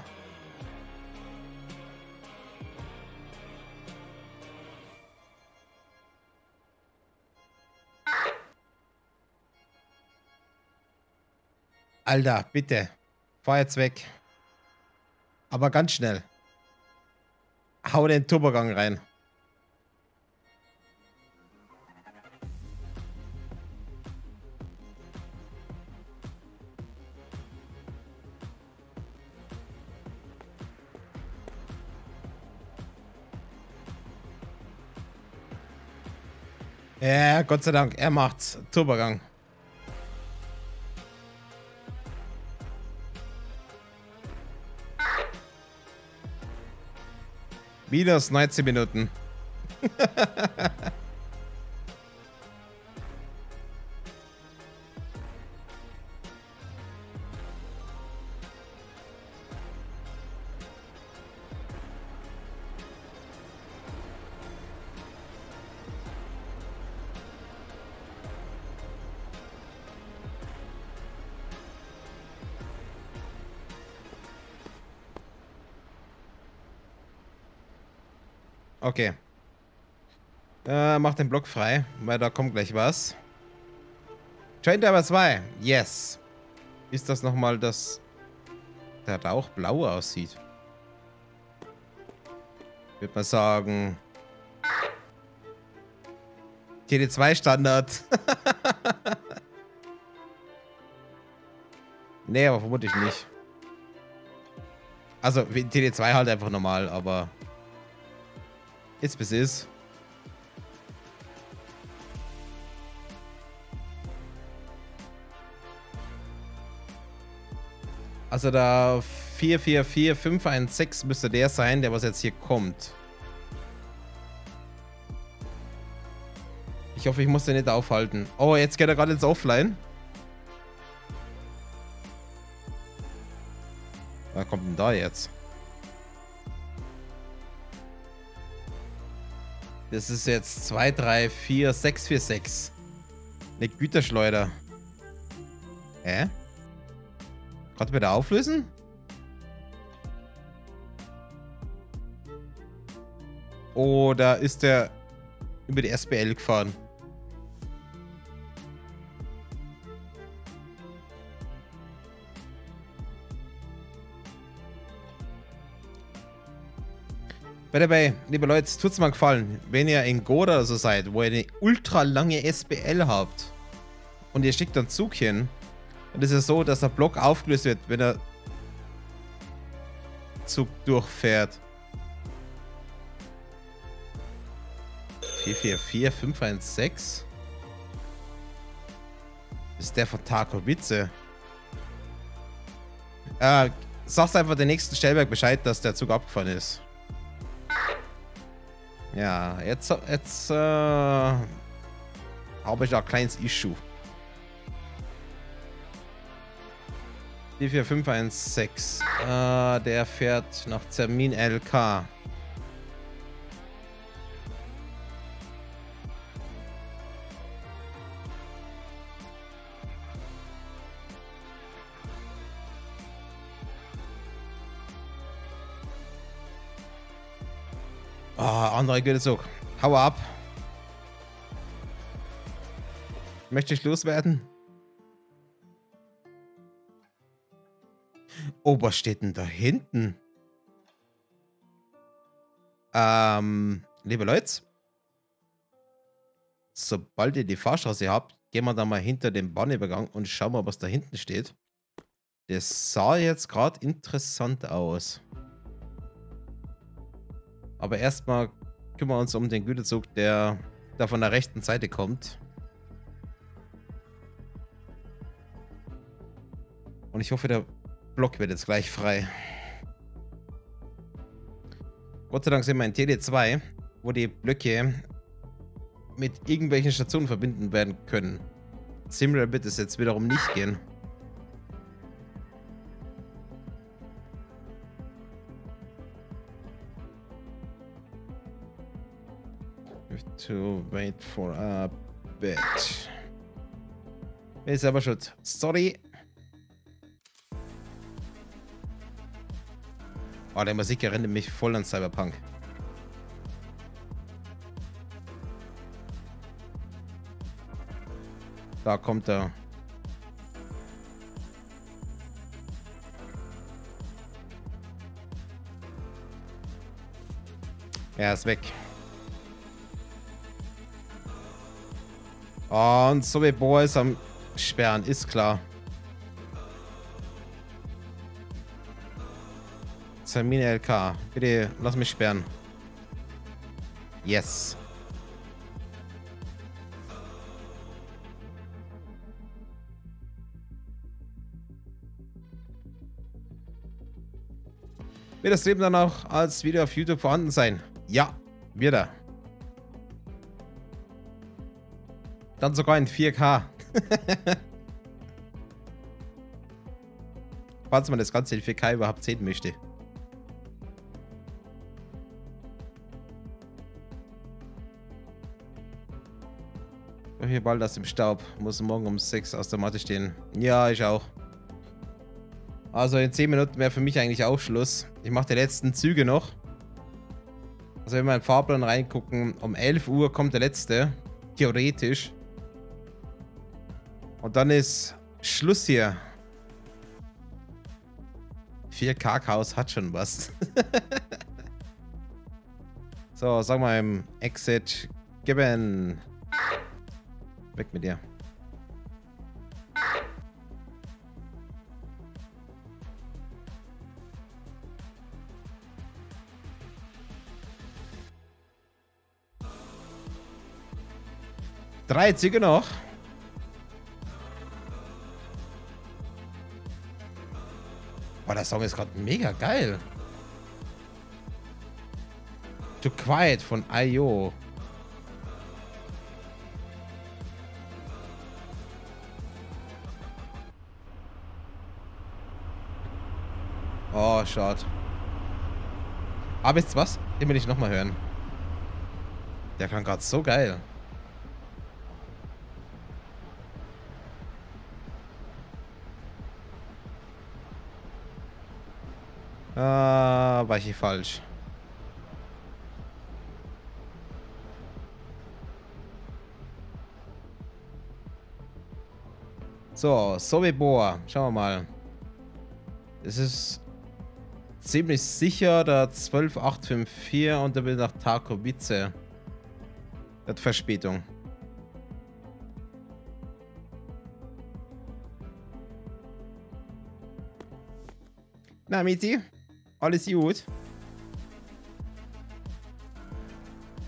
Alter, bitte. Fahr jetzt weg. Aber ganz schnell. Hau den Turbogang rein. Ja, Gott sei Dank, er macht's. Turbogang. Minus 19 Minuten. Okay. Mach den Block frei, weil da kommt gleich was. Train Driver 2. Yes. Ist das nochmal das... Der Rauch blau aussieht? Würde man sagen... TD2 Standard. Nee, aber vermutlich nicht. Also, TD2 halt einfach normal, aber... Jetzt bis ist. Also da 444516 müsste der sein, der was jetzt hier kommt. Ich hoffe, ich muss den nicht aufhalten. Oh, jetzt geht er gerade ins Offline. Was kommt denn da jetzt? Das ist jetzt 234646. Eine Güterschleuder. Hä? Kannst du wieder auflösen? Oder ist der über die SBL gefahren? By the way, liebe Leute, tut's mal gefallen, wenn ihr in Goda oder so seid, wo ihr eine ultra lange SBL habt und ihr schickt einen Zug hin, dann ist es so, dass der Block aufgelöst wird, wenn der Zug durchfährt. 444516? Ist der von Tarkowice? Sagst einfach den nächsten Stellwerk Bescheid, dass der Zug abgefahren ist. Ja, jetzt habe ich da ein kleines Issue. 44516. Der fährt nach Termin LK. Anderer Gütezug. Hau ab. Möchte ich loswerden? Oh, was steht denn da hinten? Liebe Leute, sobald ihr die Fahrstraße habt, gehen wir da mal hinter dem Bahnübergang und schauen mal, was da hinten steht. Das sah jetzt gerade interessant aus. Aber erstmal kümmern wir uns um den Güterzug, der da von der rechten Seite kommt. Und ich hoffe, der Block wird jetzt gleich frei. Gott sei Dank sind wir in TD2, wo die Blöcke mit irgendwelchen Stationen verbinden werden können. Simrel wird es jetzt wiederum nicht gehen. To wait for a bit. Ist aber schon. Sorry. Oh, der Musik erinnert mich voll an Cyberpunk. Da kommt er. Er ist weg. Und so wie Boys am Sperren, ist klar. Termin LK. Bitte lass mich sperren. Yes. Wird das Leben dann auch als Video auf YouTube vorhanden sein? Ja, wird er. Dann sogar in 4K. Falls man das Ganze in 4K überhaupt sehen möchte. Hier bald aus dem Staub. Muss morgen um 6 aus der Matte stehen. Ja, ich auch. Also in 10 Minuten wäre für mich eigentlich auch Schluss. Ich mache die letzten Züge noch. Also wenn wir in den Fahrplan reingucken, um 11 Uhr kommt der letzte. Theoretisch. Und dann ist Schluss hier. 4K-Chaos hat schon was. So, sag mal im Exit geben. Weg mit dir. Drei Züge noch. Boah, der Song ist gerade mega geil. To Quiet von IO. Oh, schade. Aber jetzt was? Den will ich nochmal hören. Der klang gerade so geil. War ich hier falsch. So, Sobibor. Schauen wir mal. Es ist ziemlich sicher der 12854 und der will nach Tarkowice. Der hat Verspätung. Na, Miti? Alles gut?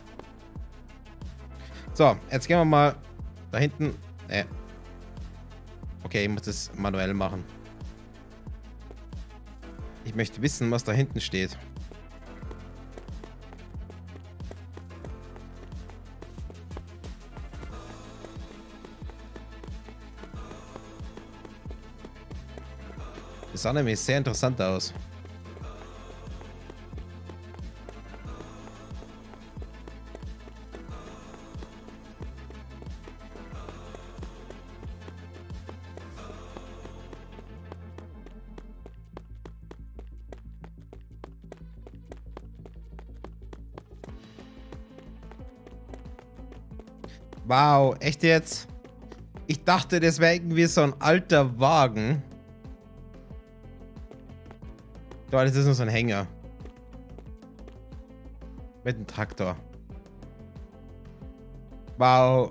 So, jetzt gehen wir mal da hinten. Okay, ich muss das manuell machen. Ich möchte wissen, was da hinten steht. Das sah nämlich sehr interessant aus. Wow, echt jetzt? Ich dachte, das wäre irgendwie so ein alter Wagen. Ja, das ist nur so ein Hänger. Mit einem Traktor. Wow.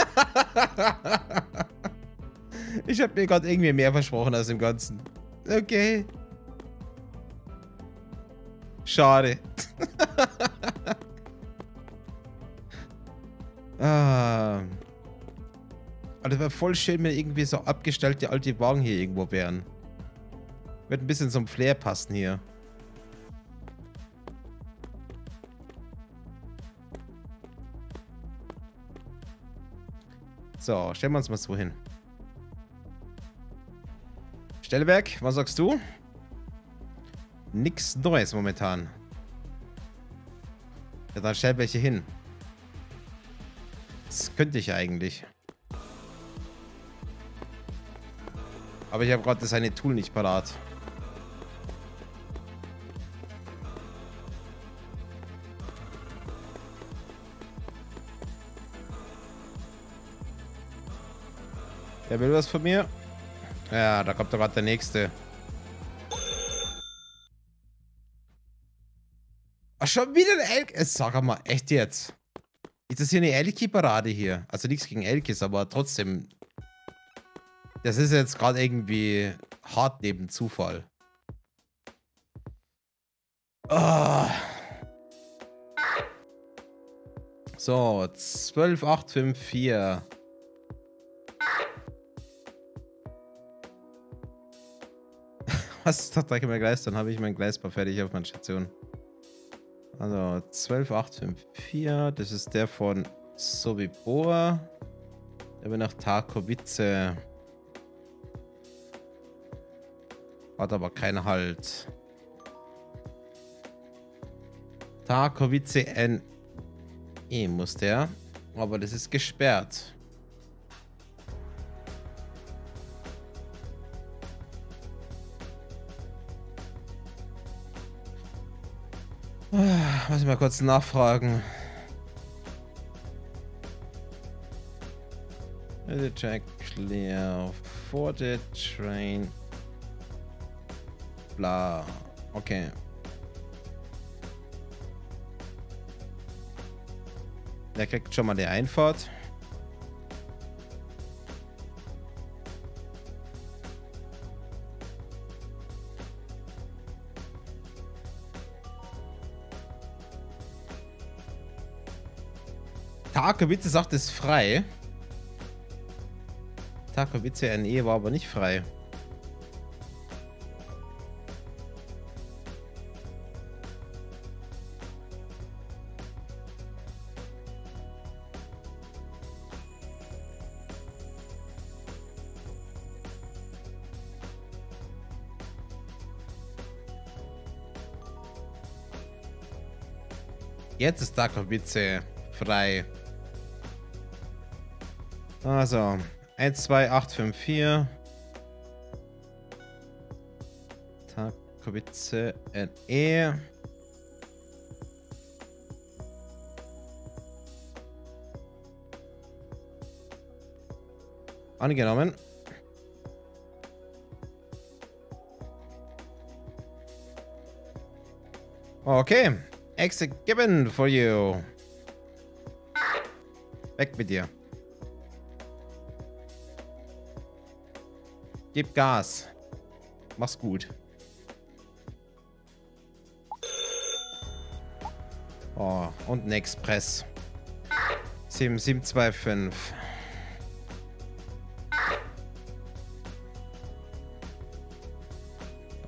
Ich habe mir gerade irgendwie mehr versprochen als im Ganzen. Okay. Schade. Ah. Aber das wäre voll schön, wenn irgendwie so abgestellte alte Wagen hier irgendwo wären. Wird ein bisschen zum Flair passen hier. So, stellen wir uns mal so hin. Stellwerk, was sagst du? Nix Neues momentan. Ja, dann stell welche hin. Das könnte ich eigentlich. Aber ich habe gerade das eine Tool nicht parat. Wer will was von mir? Ja, da kommt doch gerade der nächste. Ach, schon wieder ein Elk. Sag mal, echt jetzt? Ist das hier eine Elki-Parade hier? Also nichts gegen Elkis, aber trotzdem. Das ist jetzt gerade irgendwie hart neben Zufall. Oh. So, 12854. Was ist das da mein Gleis? Dann habe ich mein Gleisbau fertig auf meiner Station. Also 12854, das ist der von Sobibor. Der will nach Tarkowice. Hat aber keinen Halt. Tarkowice NE muss der. Aber das ist gesperrt. Muss ich mal kurz nachfragen. The track clear for the train. Bla. Okay. Der kriegt schon mal die Einfahrt. Tarkowice sagt, es ist frei. Tarkowice NE war aber nicht frei. Jetzt ist Tarkowice frei. Also, 12854. Tarkowice NE. Angenommen. Okay. Exit given for you. Weg mit dir. Gib Gas. Mach's gut. Oh, und ein Express. 7725.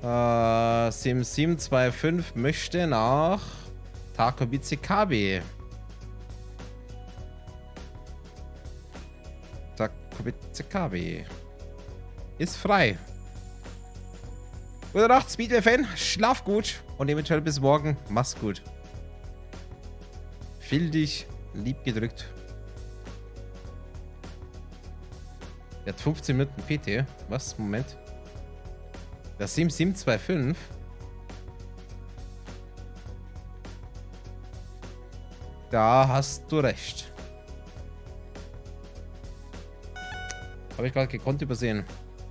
Sim725 möchte nach Takobice Kabe. Takobice Kabe. Ist frei. Gute Nacht, Speedway-Fan. Schlaf gut und eventuell bis morgen. Mach's gut. Fühl dich lieb gedrückt. Er hat 15 Minuten PT. Was? Moment. Das Sim725. Da hast du recht. Habe ich gerade gekonnt übersehen.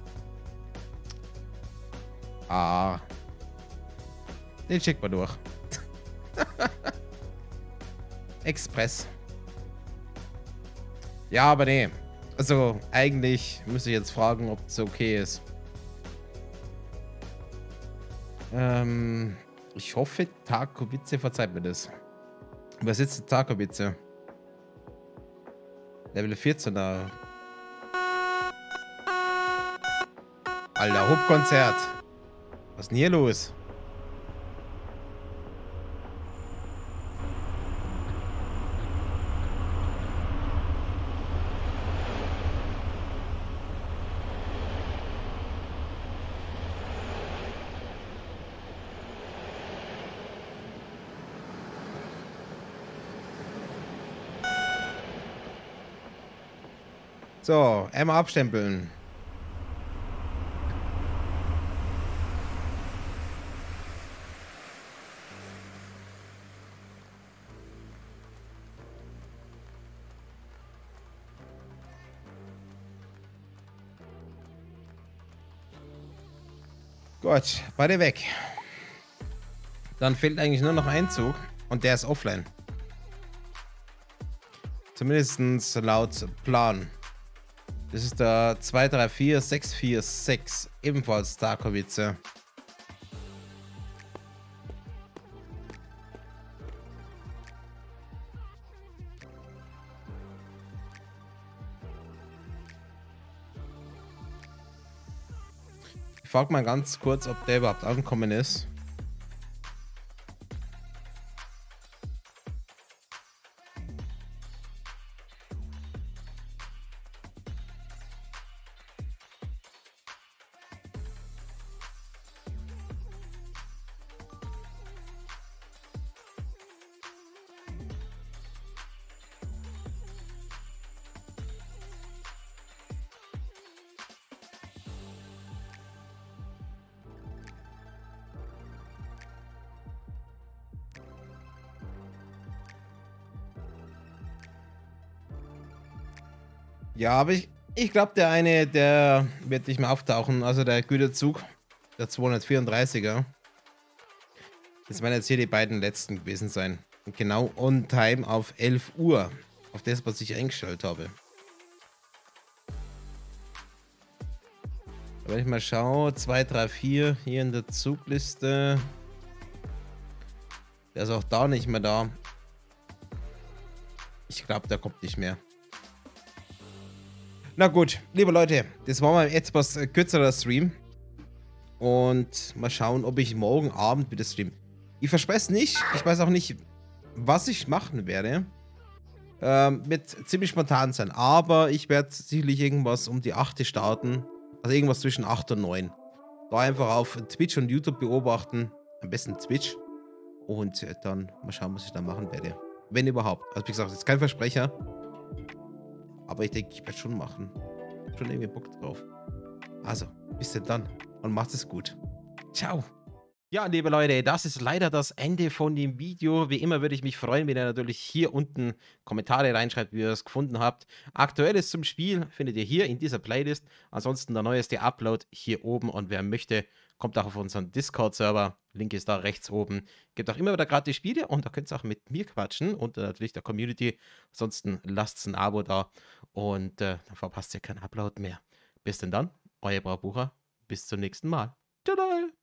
Ah. Den schicken wir durch. Express. Ja, aber nee. Also, eigentlich müsste ich jetzt fragen, ob es okay ist. Ich hoffe, Takobice verzeiht mir das. Was ist jetzt Takobice? Level 14er. Alter, Hubkonzert. Was ist denn hier los? So, einmal abstempeln. Gut, beide weg. Dann fehlt eigentlich nur noch ein Zug und der ist offline. Zumindest laut Plan. Das ist der 234646, ebenfalls Takobice. Ich frage mal ganz kurz, ob der überhaupt angekommen ist. Ja, aber ich glaube, der eine, der wird nicht mehr auftauchen. Also der Güterzug, der 234er. Das werden jetzt hier die beiden letzten gewesen sein. Und genau on time auf 11 Uhr. Auf das, was ich eingestellt habe. Wenn ich mal schaue, 2, 3, 4 hier in der Zugliste. Der ist auch da nicht mehr da. Ich glaube, der kommt nicht mehr. Na gut, liebe Leute, das war mal ein etwas kürzerer Stream. Und mal schauen, ob ich morgen Abend wieder streame. Ich verspreche es nicht. Ich weiß auch nicht, was ich machen werde. Wird ziemlich spontan sein. Aber ich werde sicherlich irgendwas um die 8 starten. Also irgendwas zwischen 8 und 9. Da einfach auf Twitch und YouTube beobachten. Am besten Twitch. Und dann mal schauen, was ich da machen werde. Wenn überhaupt. Also wie gesagt, das ist kein Versprecher. Aber ich denke, ich werde schon machen. Schon irgendwie Bock drauf. Also, bis denn dann. Und macht es gut. Ciao. Ja, liebe Leute, das ist leider das Ende von dem Video. Wie immer würde ich mich freuen, wenn ihr natürlich hier unten Kommentare reinschreibt, wie ihr es gefunden habt. Aktuelles zum Spiel findet ihr hier in dieser Playlist. Ansonsten der neueste Upload hier oben. Und wer möchte, kommt auch auf unseren Discord-Server. Link ist da rechts oben. Gibt auch immer wieder gratis Spiele und da könnt ihr auch mit mir quatschen und natürlich der Community. Ansonsten lasst ein Abo da und dann verpasst ihr keinen Upload mehr. Bis denn dann, euer Braubucher. Bis zum nächsten Mal. Tada!